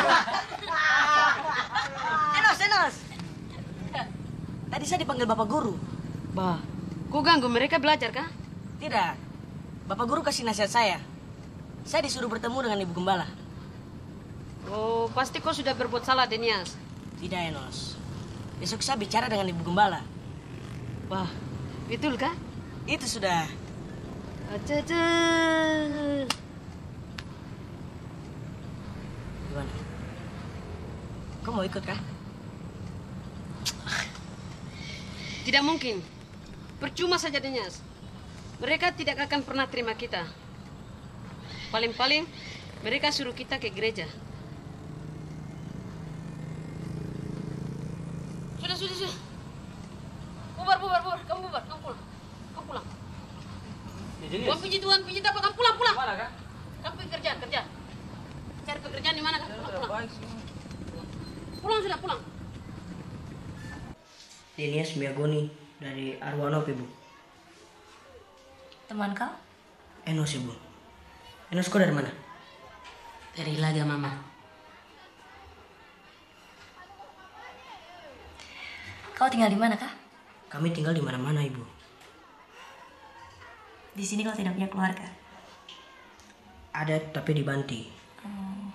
Enos, Enos. Tadi saya dipanggil Bapak Guru. Bah, kau ganggu mereka belajar kah? Tidak. Bapak Guru kasih nasihat saya. Saya disuruh bertemu dengan Ibu Gembala. Oh, pasti kau sudah berbuat salah, Denias. Tidak, Enos. Besok saya bicara dengan Ibu Gembala. Wah, betul kah? Itu sudah. Aja aja. Gimana? Kau mau ikut kah? Tidak mungkin. Percuma saja, Denias. Mereka tidak akan pernah terima kita. Paling-paling mereka suruh kita ke gereja. Sudah, sudah, sudah. Bubar, bubar, bubar. Kamu bubar, kamu pulang. Kamu pulang. Tuan puji Tuhan, puji apa? Kamu pulang, pulang. Mana kah? Kamu pergi kerja, kerja. Cari pekerjaan di mana kan? Pulang, pulang. Pulang sudah, pulang. Denias Miagoni dari Arwanop, Ibu. Teman kau? Enos, Ibu. Enos, kau dari mana? Dari Laga, Mama. Kau tinggal di mana kah? Kami tinggal di mana-mana, Ibu. Di sini kau tidak punya keluarga. Ada, tapi di Banti. Hmm.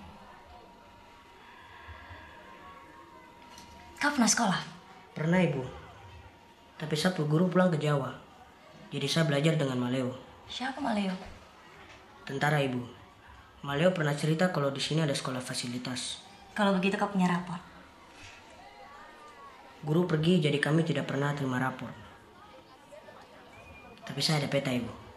Kau pernah sekolah? Pernah, Ibu. Tapi satu guru pulang ke Jawa. Jadi saya belajar dengan Maleo. Siapa Maleo? Tentara, Ibu. Maleo pernah cerita kalau di sini ada sekolah fasilitas. Kalau begitu kau punya rapor. Guru pergi, jadi kami tidak pernah terima rapor. Tapi saya ada peta, Ibu.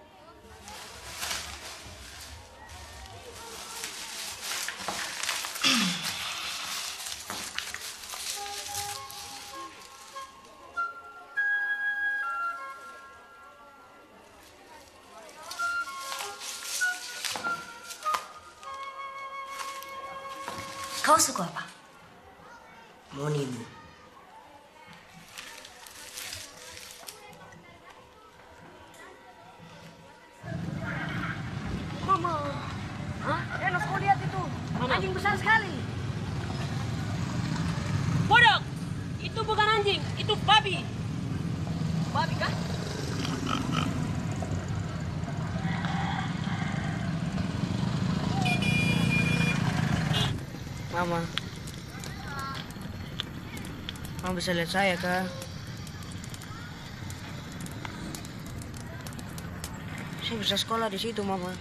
Kau suka apa? Moni, Ibu. Mama. Hah? Enos, kau lihat itu. Anjing besar sekali. Bodoh! Itu bukan anjing, itu babi. Babi kah? Mama. Mama bisa lihat saya kah? Saya bisa sekolah di situ, Mama.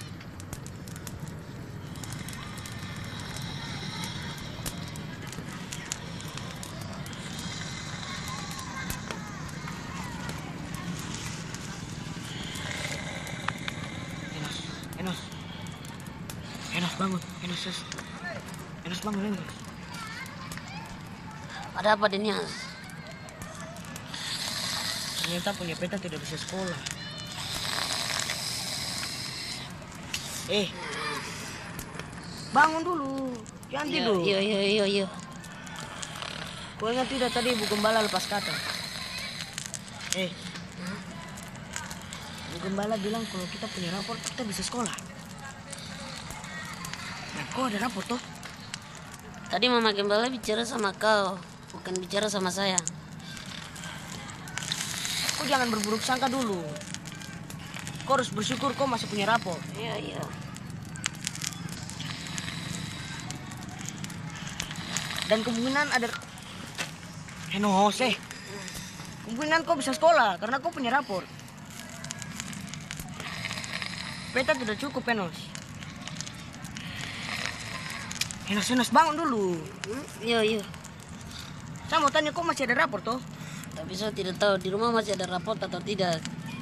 Enos, Enos. Enos, bangun. Enos, Enos. Enos, bangun, Enos. Ada apa, Denias? Ternyata punya peta tidak bisa sekolah. Eh, bangun dulu. Jangan tidur. Iya, iya, iya, iya. Kau ingat tidak tadi Ibu Gembala lepas kata? Eh, Ibu Gembala bilang kalau kita punya rapor, kita bisa sekolah. Nah, kau ada rapor toh? Tadi Mama Gembala bicara sama kau, bukan bicara sama saya. Kau jangan berburuk sangka dulu. Kau harus bersyukur kau masih punya rapor. Iya, iya. Dan kemungkinan ada... Enos, eh. Kemungkinan kau bisa sekolah karena kau punya rapor. Peta tidak cukup, Enos. Enos, Enos, bangun dulu. Iya, iya. Saya mau tanya, kau masih ada rapor toh? Tapi saya tidak tahu di rumah masih ada raport atau tidak.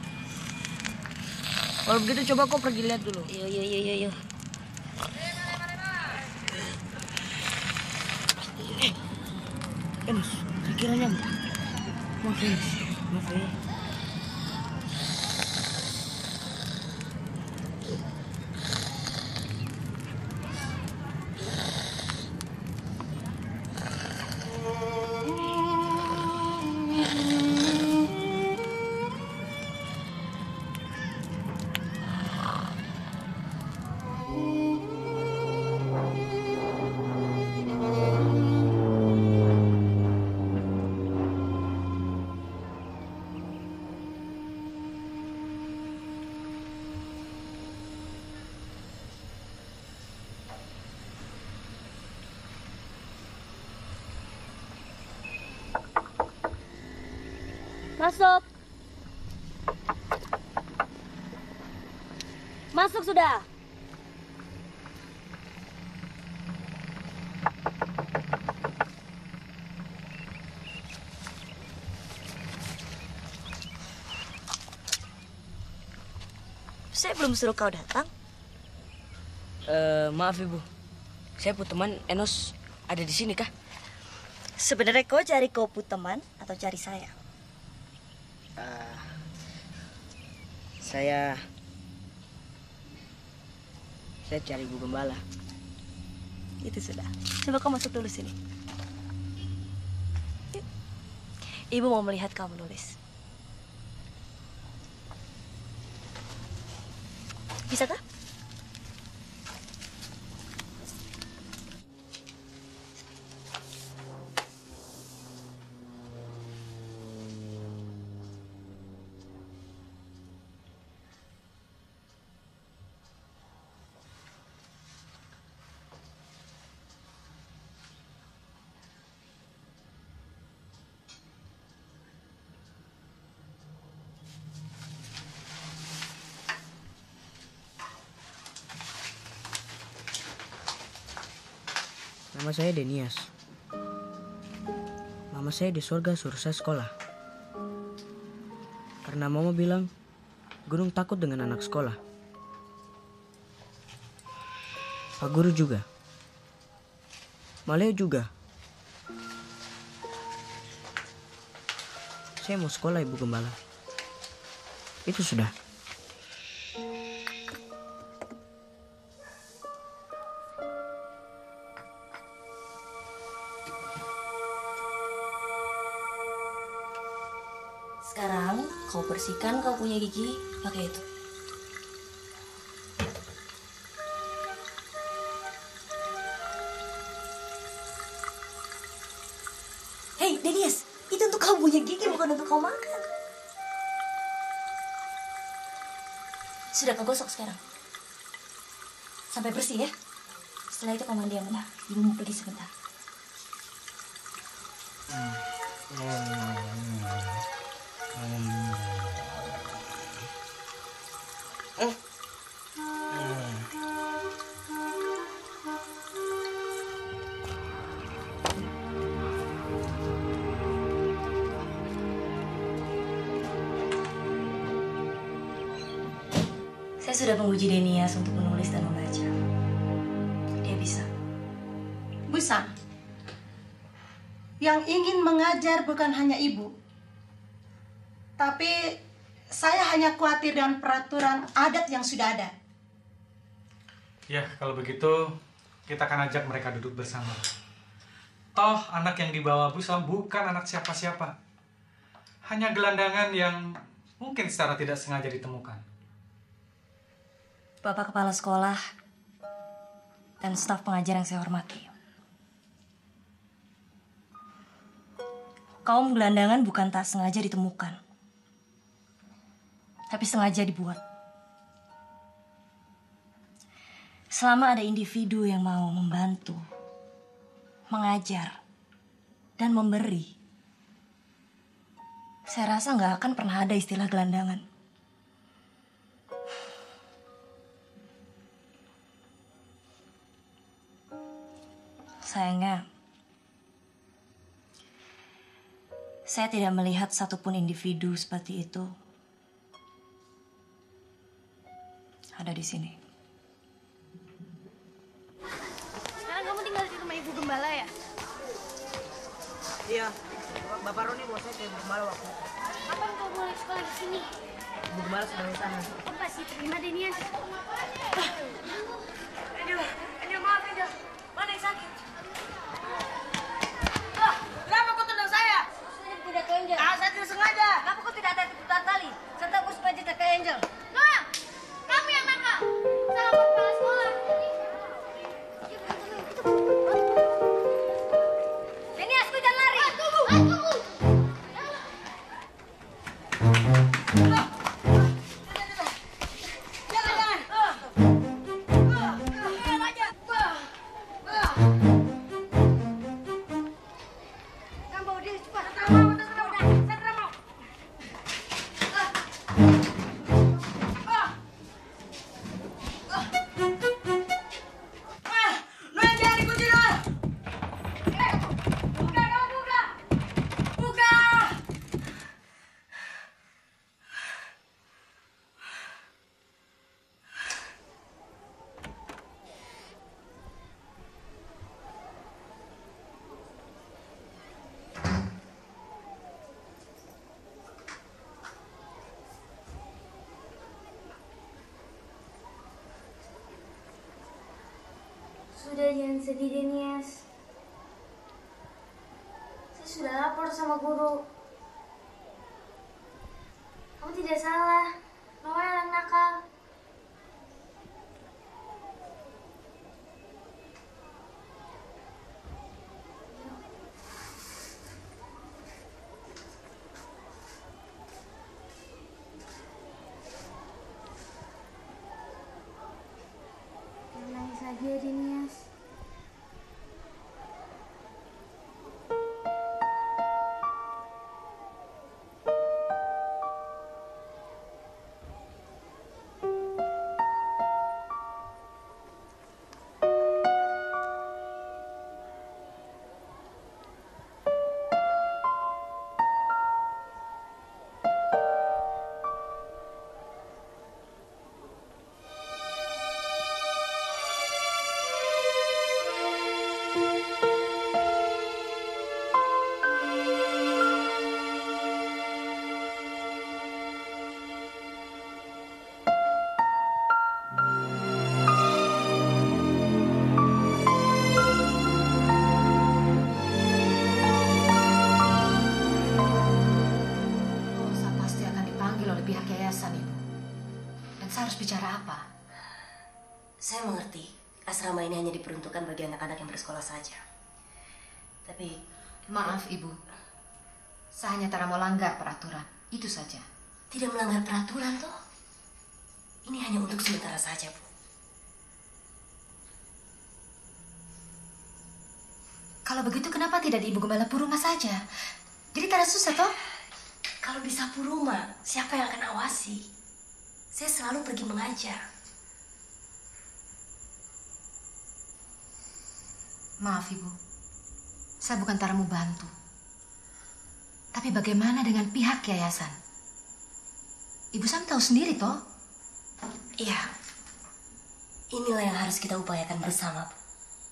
Kalau begitu coba kau pergi lihat dulu. Iya, iya, iya, iya. Eh, Enos, pikirannya maaf ya, maaf ya. Masuk. Masuk sudah. Saya belum suruh kau datang. Uh, maaf ibu, saya pu teman Enos ada di sini kah? Sebenarnya kau cari kau pu teman atau cari saya? Uh, saya saya cari ibu gembala. Itu sudah. Coba kau masuk dulu sini. Yuk. Ibu mau melihat kau menulis. Bisa kah? Nama saya Denias. Mama saya di surga suruh saya sekolah. Karena mama bilang gunung takut dengan anak sekolah. Pak guru juga. Maleo juga. Saya mau sekolah ibu gembala. Itu sudah. Sekarang kau bersihkan kau punya gigi pakai itu. Hei, Denias, itu untuk kau punya gigi bukan untuk kau makan. Sudah kau gosok sekarang. Sampai bersih ya. Setelah itu kau mandi yang benar. Ibu mau pergi sebentar. Saya sudah menguji Denias untuk menulis dan membaca. Dia bisa. Bu Sam, yang ingin mengajar bukan hanya ibu, tapi saya hanya khawatir dengan peraturan adat yang sudah ada. Ya, kalau begitu kita akan ajak mereka duduk bersama. Toh anak yang dibawa Bu Sam bukan anak siapa-siapa. Hanya gelandangan yang mungkin secara tidak sengaja ditemukan. Bapak Kepala Sekolah dan staf pengajar yang saya hormati. Kaum gelandangan bukan tak sengaja ditemukan, tapi sengaja dibuat. Selama ada individu yang mau membantu, mengajar, dan memberi, saya rasa nggak akan pernah ada istilah gelandangan. Sayangnya, saya tidak melihat satupun individu seperti itu ada di sini. Sekarang kamu tinggal di rumah Ibu Gembala ya? Iya, Bapak Roni mau saya ke Ibu Gembala waktu. Kapan kau mulai sekolah di sini? Ibu Gembala sedang di sana. Kau pasti terima Denias. Angel, Angel maaf Angel. Mana yang sakit? Lah, kenapa kau tendang saya? Saya tidak ke Angel. Ah, saya tidak sengaja. Kenapa kau tidak tarik putar tali? Saya takut supaya tidak ke Angel. Nah, kamu yang nakal. Salah buat kepala sekolah. Denias, kau jangan lari. Tunggu, tunggu. Sudah, jangan sedih, Denias. Saya sudah lapor sama guru. Kamu tidak salah. Noel yang nakal. Jangan nangis lagi ya, Denias. Bicara apa? Saya mengerti, asrama ini hanya diperuntukkan bagi anak-anak yang bersekolah saja. Tapi, maaf Ibu, saya hanya tak mau langgar peraturan, itu saja. Tidak melanggar peraturan toh. Ini hanya untuk sementara saja, Bu. Kalau begitu kenapa tidak di Ibu Gembala Puruma saja? Jadi tak ada susah toh? Kalau di Sapuruma, siapa yang akan awasi? Saya selalu pergi mengajar. Maaf Ibu, saya bukan tak mau bantu. Tapi bagaimana dengan pihak yayasan? Ibu Sam tahu sendiri toh? Iya, inilah yang harus kita upayakan bersama, Bu.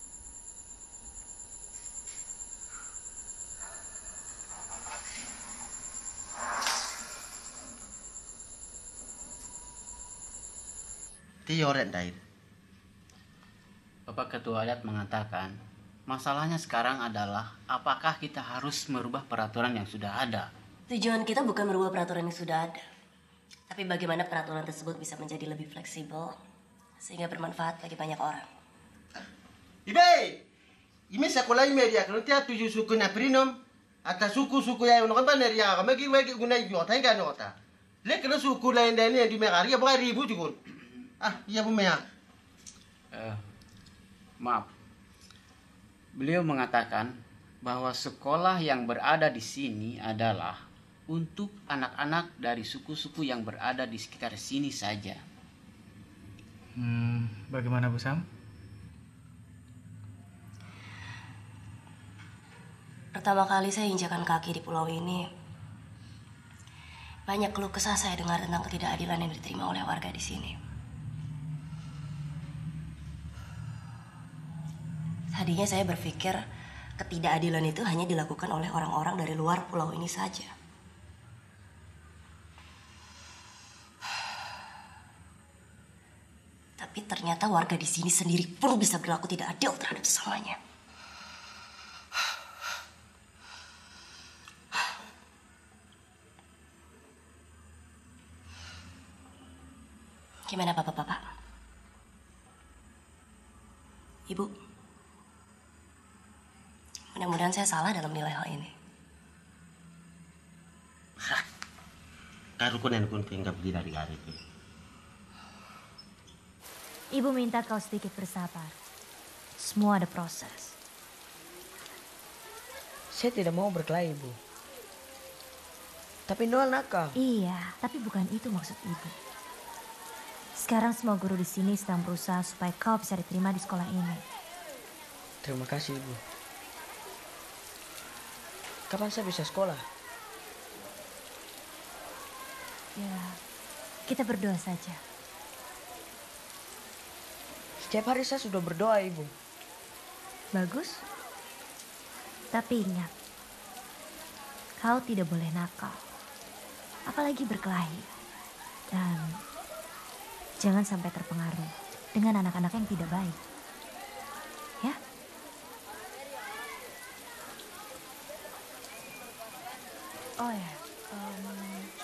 Tioret Dair. Bapak Ketua Adat mengatakan, masalahnya sekarang adalah apakah kita harus merubah peraturan yang sudah ada. Tujuan kita bukan merubah peraturan yang sudah ada, tapi bagaimana peraturan tersebut bisa menjadi lebih fleksibel sehingga bermanfaat bagi banyak orang. Ibe, ini sekolah ini dia kalau tiap tujuh suku na prinom atau suku-suku yang orang pandai dia kami kira guna jota kan jota. Lek kalau suku lain dan yang di Mekaria bukan ribu juga. Ah, iya Bu Mea. Uh, maaf. Beliau mengatakan bahwa sekolah yang berada di sini adalah untuk anak-anak dari suku-suku yang berada di sekitar sini saja. Hmm, bagaimana Bu Sam? Pertama kali saya injakan kaki di pulau ini, banyak keluh kesah saya dengar tentang ketidakadilan yang diterima oleh warga di sini. Tadinya saya berpikir ketidakadilan itu hanya dilakukan oleh orang-orang dari luar pulau ini saja. Tapi ternyata warga di sini sendiri pun bisa berlaku tidak adil terhadap sesamanya. Gimana Bapak-bapak? Ibu? Mudah-mudahan saya salah dalam menilai hal ini. Karu kunen kun pinggap di dari hari itu. Ibu minta kau sedikit bersabar. Semua ada proses. Saya tidak mau berkelahi, Ibu. Tapi Noel nakal. Iya, tapi bukan itu maksud Ibu. Sekarang semua guru di sini sedang berusaha supaya kau bisa diterima di sekolah ini. Terima kasih, Ibu. Kapan saya bisa sekolah? Ya, kita berdoa saja. Setiap hari saya sudah berdoa, Ibu. Bagus. Tapi ingat, kau tidak boleh nakal. Apalagi berkelahi. Dan jangan sampai terpengaruh dengan anak-anak yang tidak baik.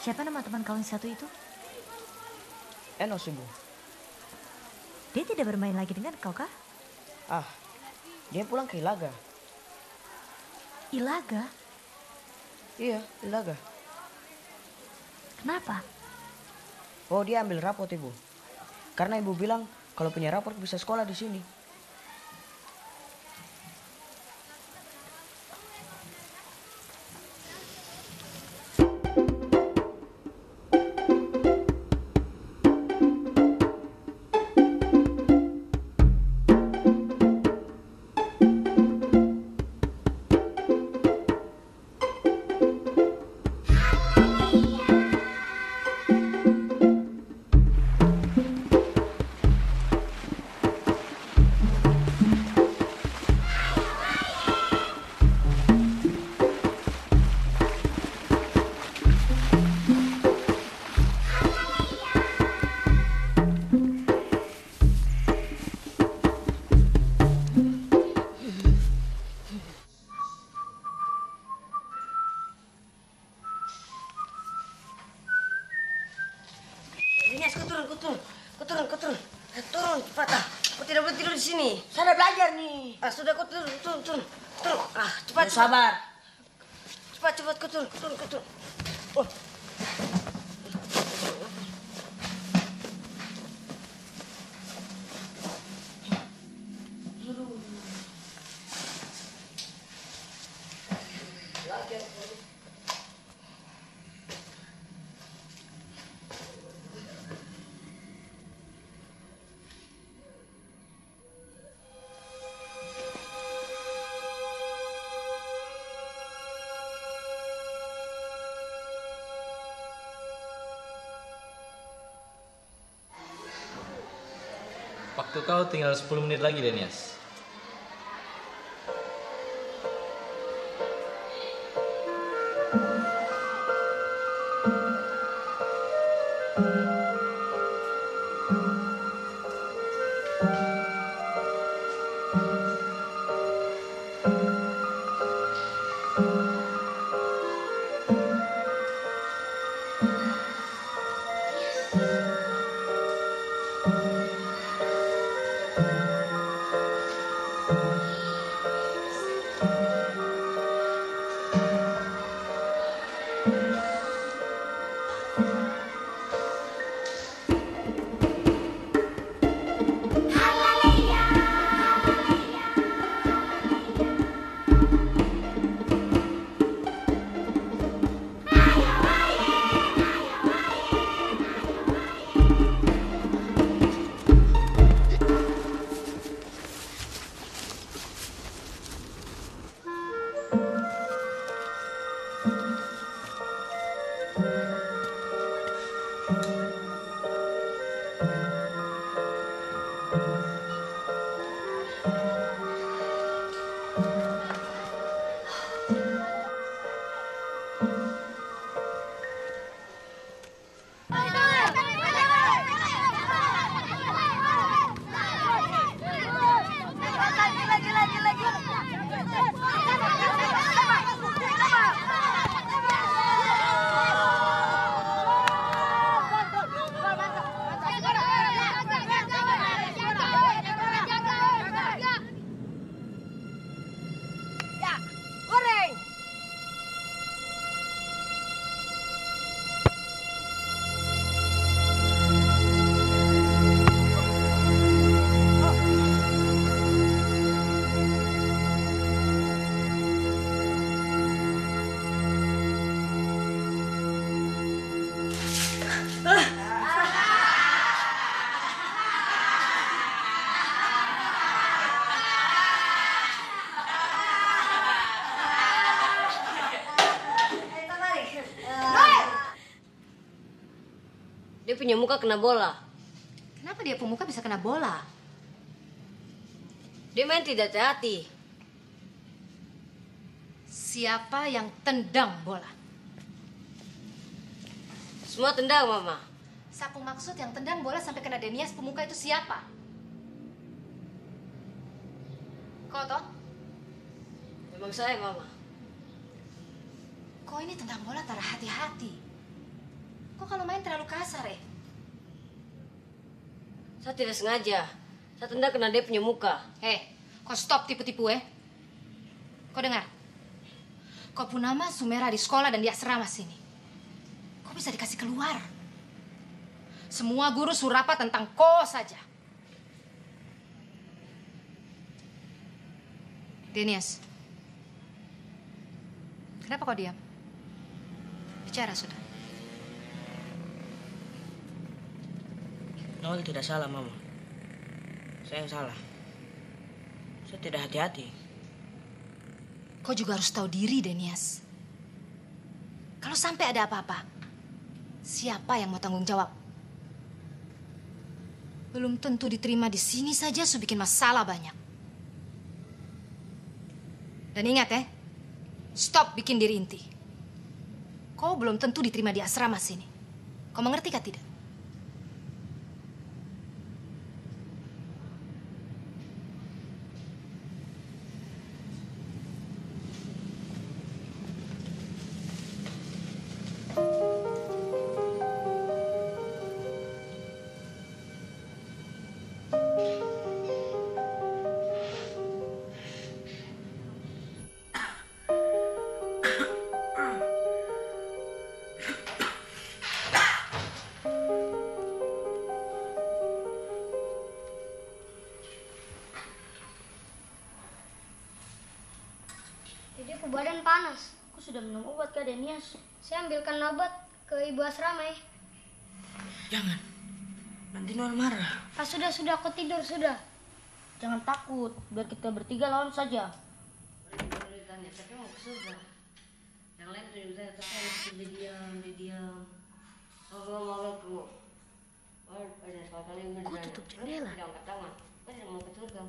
Siapa nama teman kau yang satu itu? Enos, Ibu. Dia tidak bermain lagi dengan kau kah? Ah, dia pulang ke Ilaga. Ilaga? Iya, Ilaga. Kenapa? Oh, dia ambil rapot, Ibu. Karena Ibu bilang kalau punya raport bisa sekolah di sini. Denias, kau turun, kau turun, kau turun, kau turun, eh, turun cepat ah. Kau tidak boleh tidur di sini. Saya belajar nih. Ah sudah, kau turun, turun, turun, turun. Ah cepat. Ya, sabar. Cepat, cepat, kau turun, turun, kau turun. Oh. Waktu kau tinggal sepuluh menit lagi, Denias. Dia punya muka kena bola. Kenapa dia pemuka bisa kena bola? Dia main tidak hati-hati. Siapa yang tendang bola? Semua tendang, Mama. Sapu maksud yang tendang bola sampai kena Denias pemuka itu siapa? Kau toh? Memang saya, Mama. Kau ini tendang bola tak hati-hati. Kok kalau main terlalu kasar ya? Saya tidak sengaja. Saya tendang kena dia punya muka. Hei, kau stop tipu-tipu ya. Kau dengar? Kau pun nama Sumera di sekolah dan di asrama sini. Kau bisa dikasih keluar. Semua guru suruh rapat tentang kau saja. Denias, kenapa kau diam? Bicara sudah. Noel tidak salah, Mama. Saya yang salah. Saya tidak hati-hati. Kau juga harus tahu diri, Denias. Kalau sampai ada apa-apa, siapa yang mau tanggung jawab? Belum tentu diterima di sini saja, su bikin masalah banyak. Dan ingat ya, stop bikin diri inti. Kau belum tentu diterima di asrama sini. Kau mengerti kah tidak? Jadi aku badan panas. Aku sudah minum obat ke Denias. Saya ambilkan obat ke ibu asrama ya. Jangan. Nanti Noel marah. Ah, sudah, sudah. Aku tidur, sudah. Jangan takut. Biar kita bertiga lawan saja. Boleh tanya, tapi mau ke surga. Yang lain sudah ditanya, tapi harus dia diam, dia diam. Assalamualaikum. Oh, ada sekali yang Kok tutup jendela? Jangan angkat tangan. Kan tidak mau ke surga.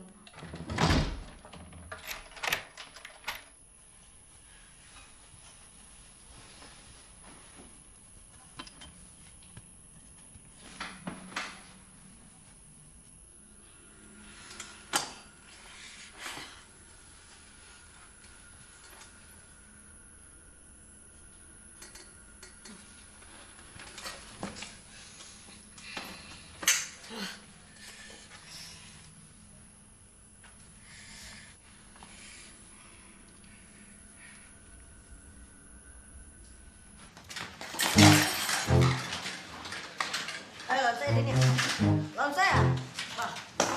Ayo, lawan saya Denias. Lawan saya. Wah.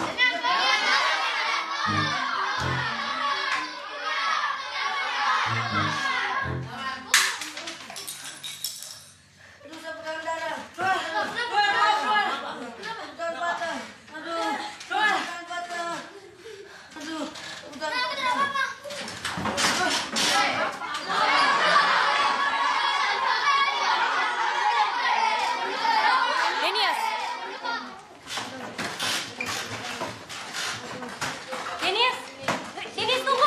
Aduh, saya pegang darah. Keluar, keluar, keluar. Bukan patah. Aduh, keluar. Bukan patah. Aduh, bukan patah. Denias! Denias! Denias, tunggu!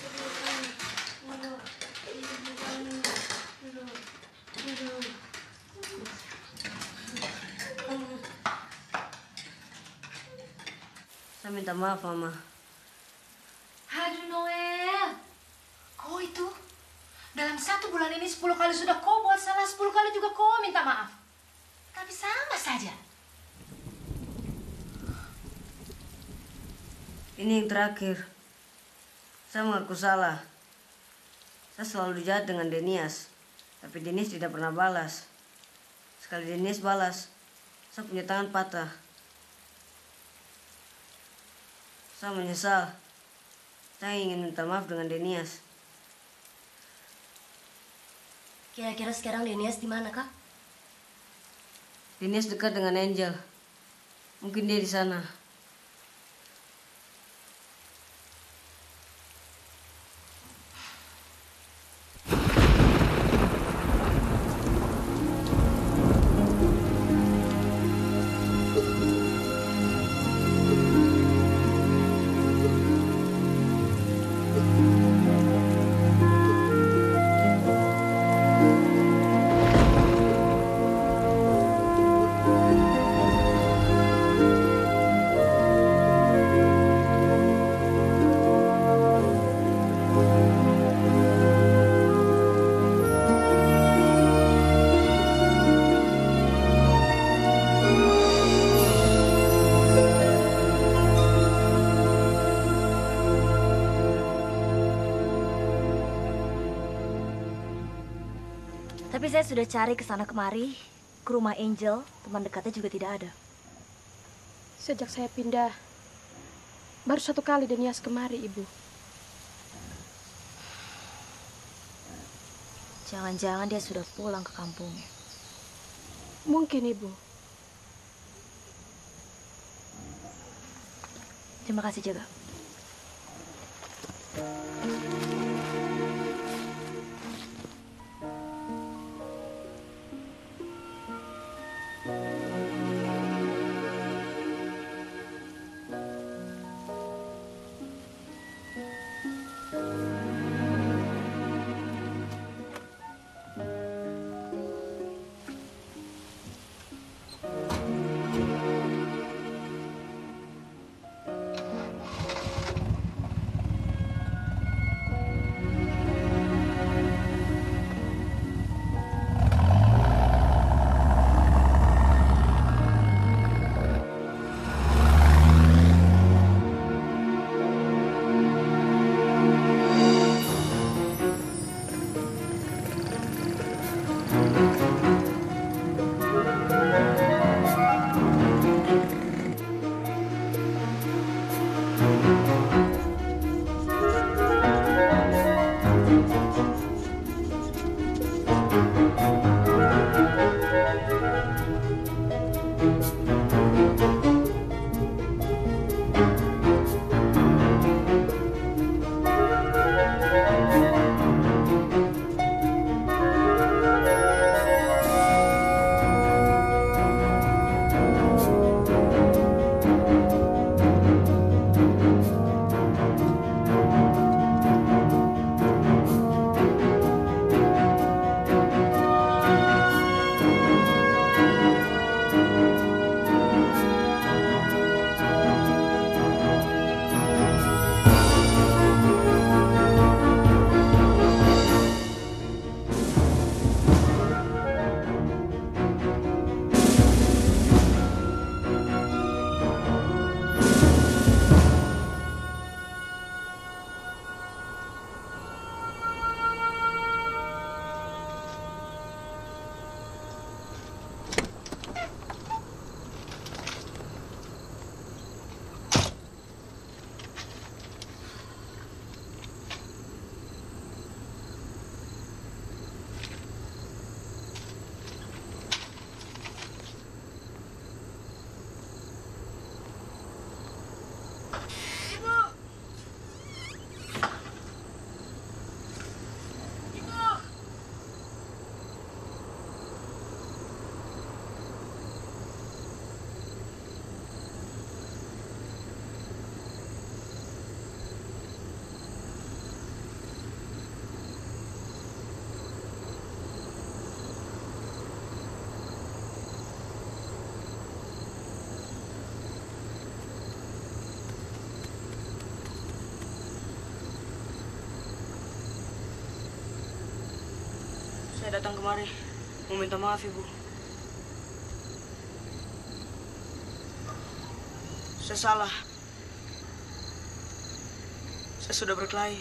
Saya minta maaf, Mama. Aduh, Noel. Kau itu dalam satu bulan ini sepuluh kali sudah kau buat salah, sepuluh kali juga kau minta maaf. Tapi sama saja. Ini yang terakhir. Saya mengaku salah. Saya selalu jahat dengan Denias. Tapi Denias tidak pernah balas. Sekali Denias balas, saya punya tangan patah. Saya menyesal. Saya ingin minta maaf dengan Denias. Kira-kira sekarang Denias di mana, Kak? Denias dekat dengan Angel. Mungkin dia di sana. Tapi saya sudah cari ke sana kemari, ke rumah Angel, teman dekatnya juga tidak ada. Sejak saya pindah, baru satu kali Denias kemari, Ibu. Jangan-jangan dia sudah pulang ke kampungnya. Mungkin, Ibu. Terima kasih, Jaga. Saya datang kemari mau minta maaf, Ibu. Saya salah. Saya sudah berkelahi.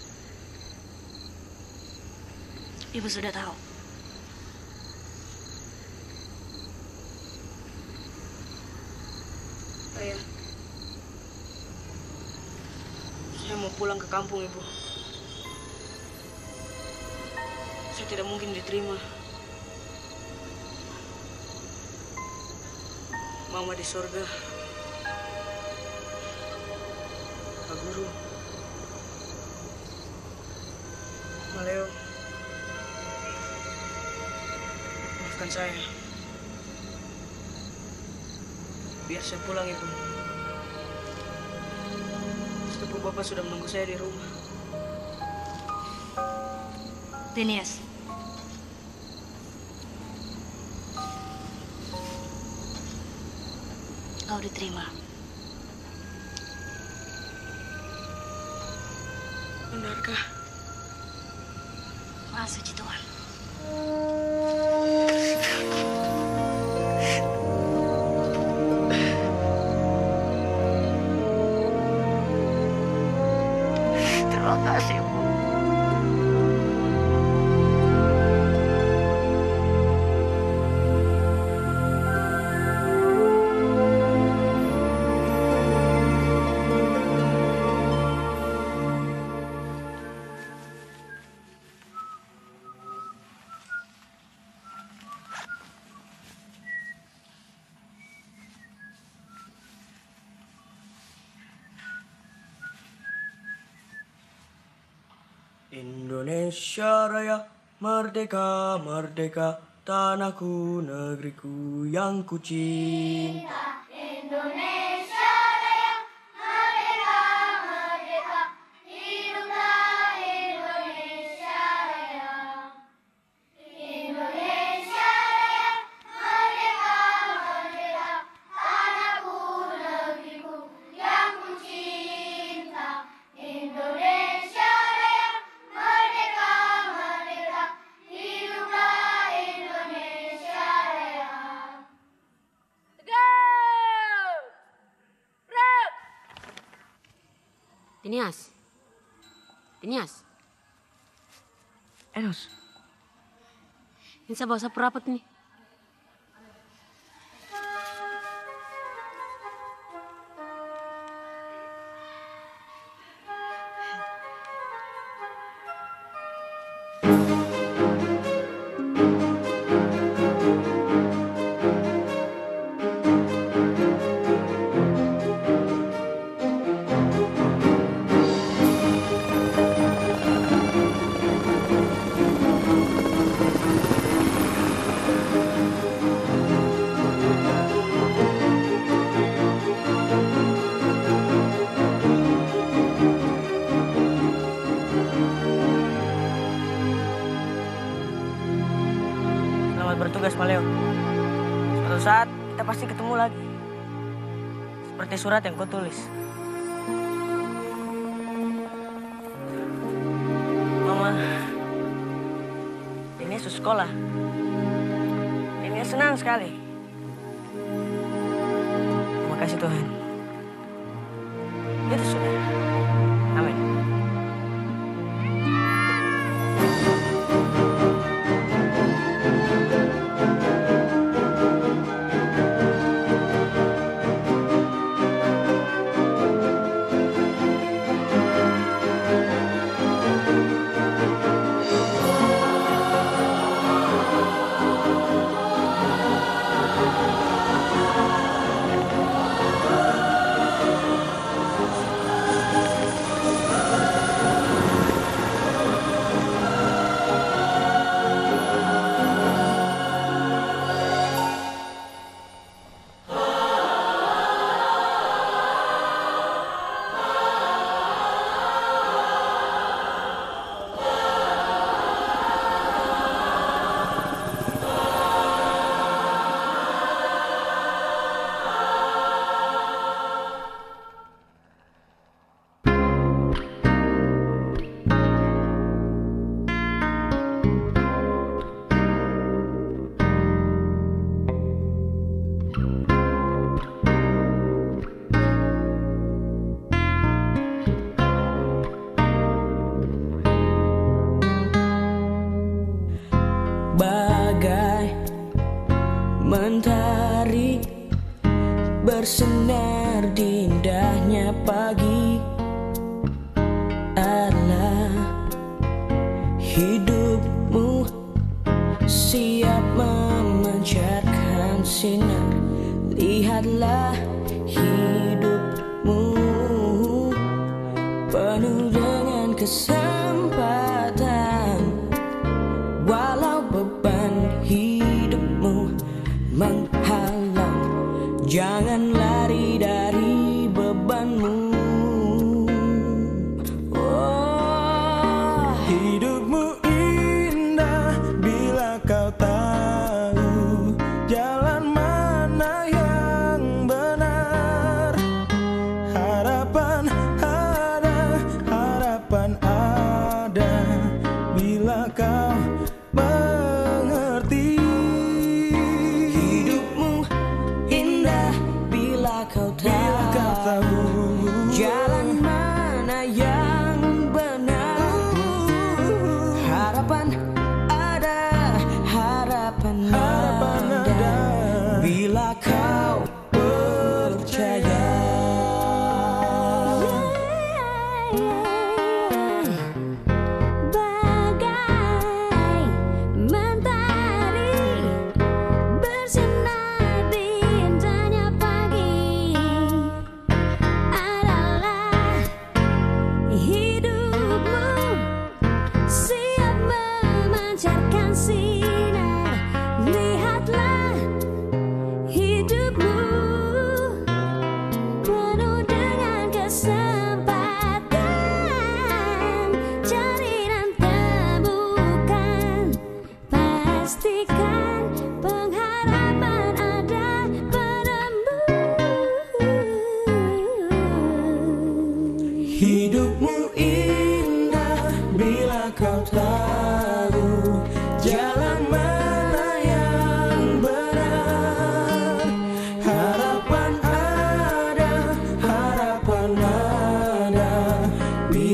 Ibu sudah tahu. Ayah, saya mau pulang ke kampung, Ibu. Saya tidak mungkin diterima. Mama di surga, Pak Guru, Maleo, maafkan saya. Biar saya pulang, Ibu. Sepupu Bapak sudah menunggu saya di rumah. Denias. Kau diterima. Benarkah? Maha suci Tuhan. Terima kasih, Bu. Indonesia Raya, merdeka, merdeka, tanahku, negeriku yang ku cinta. Indonesia Raya, merdeka, merdeka, hiduplah Indonesia Raya. Indonesia Raya, merdeka, merdeka, tanahku, negeriku yang ku cinta. Indonesia Raya, merdeka, merdeka, hiduplah Indonesia Raya. Denias. Denias. Enos. Ini saya bawa sapu rapat nih. Selamat bertugas, Maleo. Suatu saat kita pasti ketemu lagi. Seperti surat yang kau tulis. Mama, ini sekolah. Ini senang sekali. Terima kasih Tuhan. Itu sudah. Amin. Bagai mentari bersinar di indahnya pagi adalah hidupmu siap memancarkan sinar. Lihatlah hidupmu penuh dengan kesempatan. Walau beban hidupmu menghalang, jangan lari dari bebanmu. Oh, hidupmu indah bila kau tahu jalan mana yang benar. Harapan ada, harapan ada.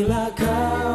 bila kau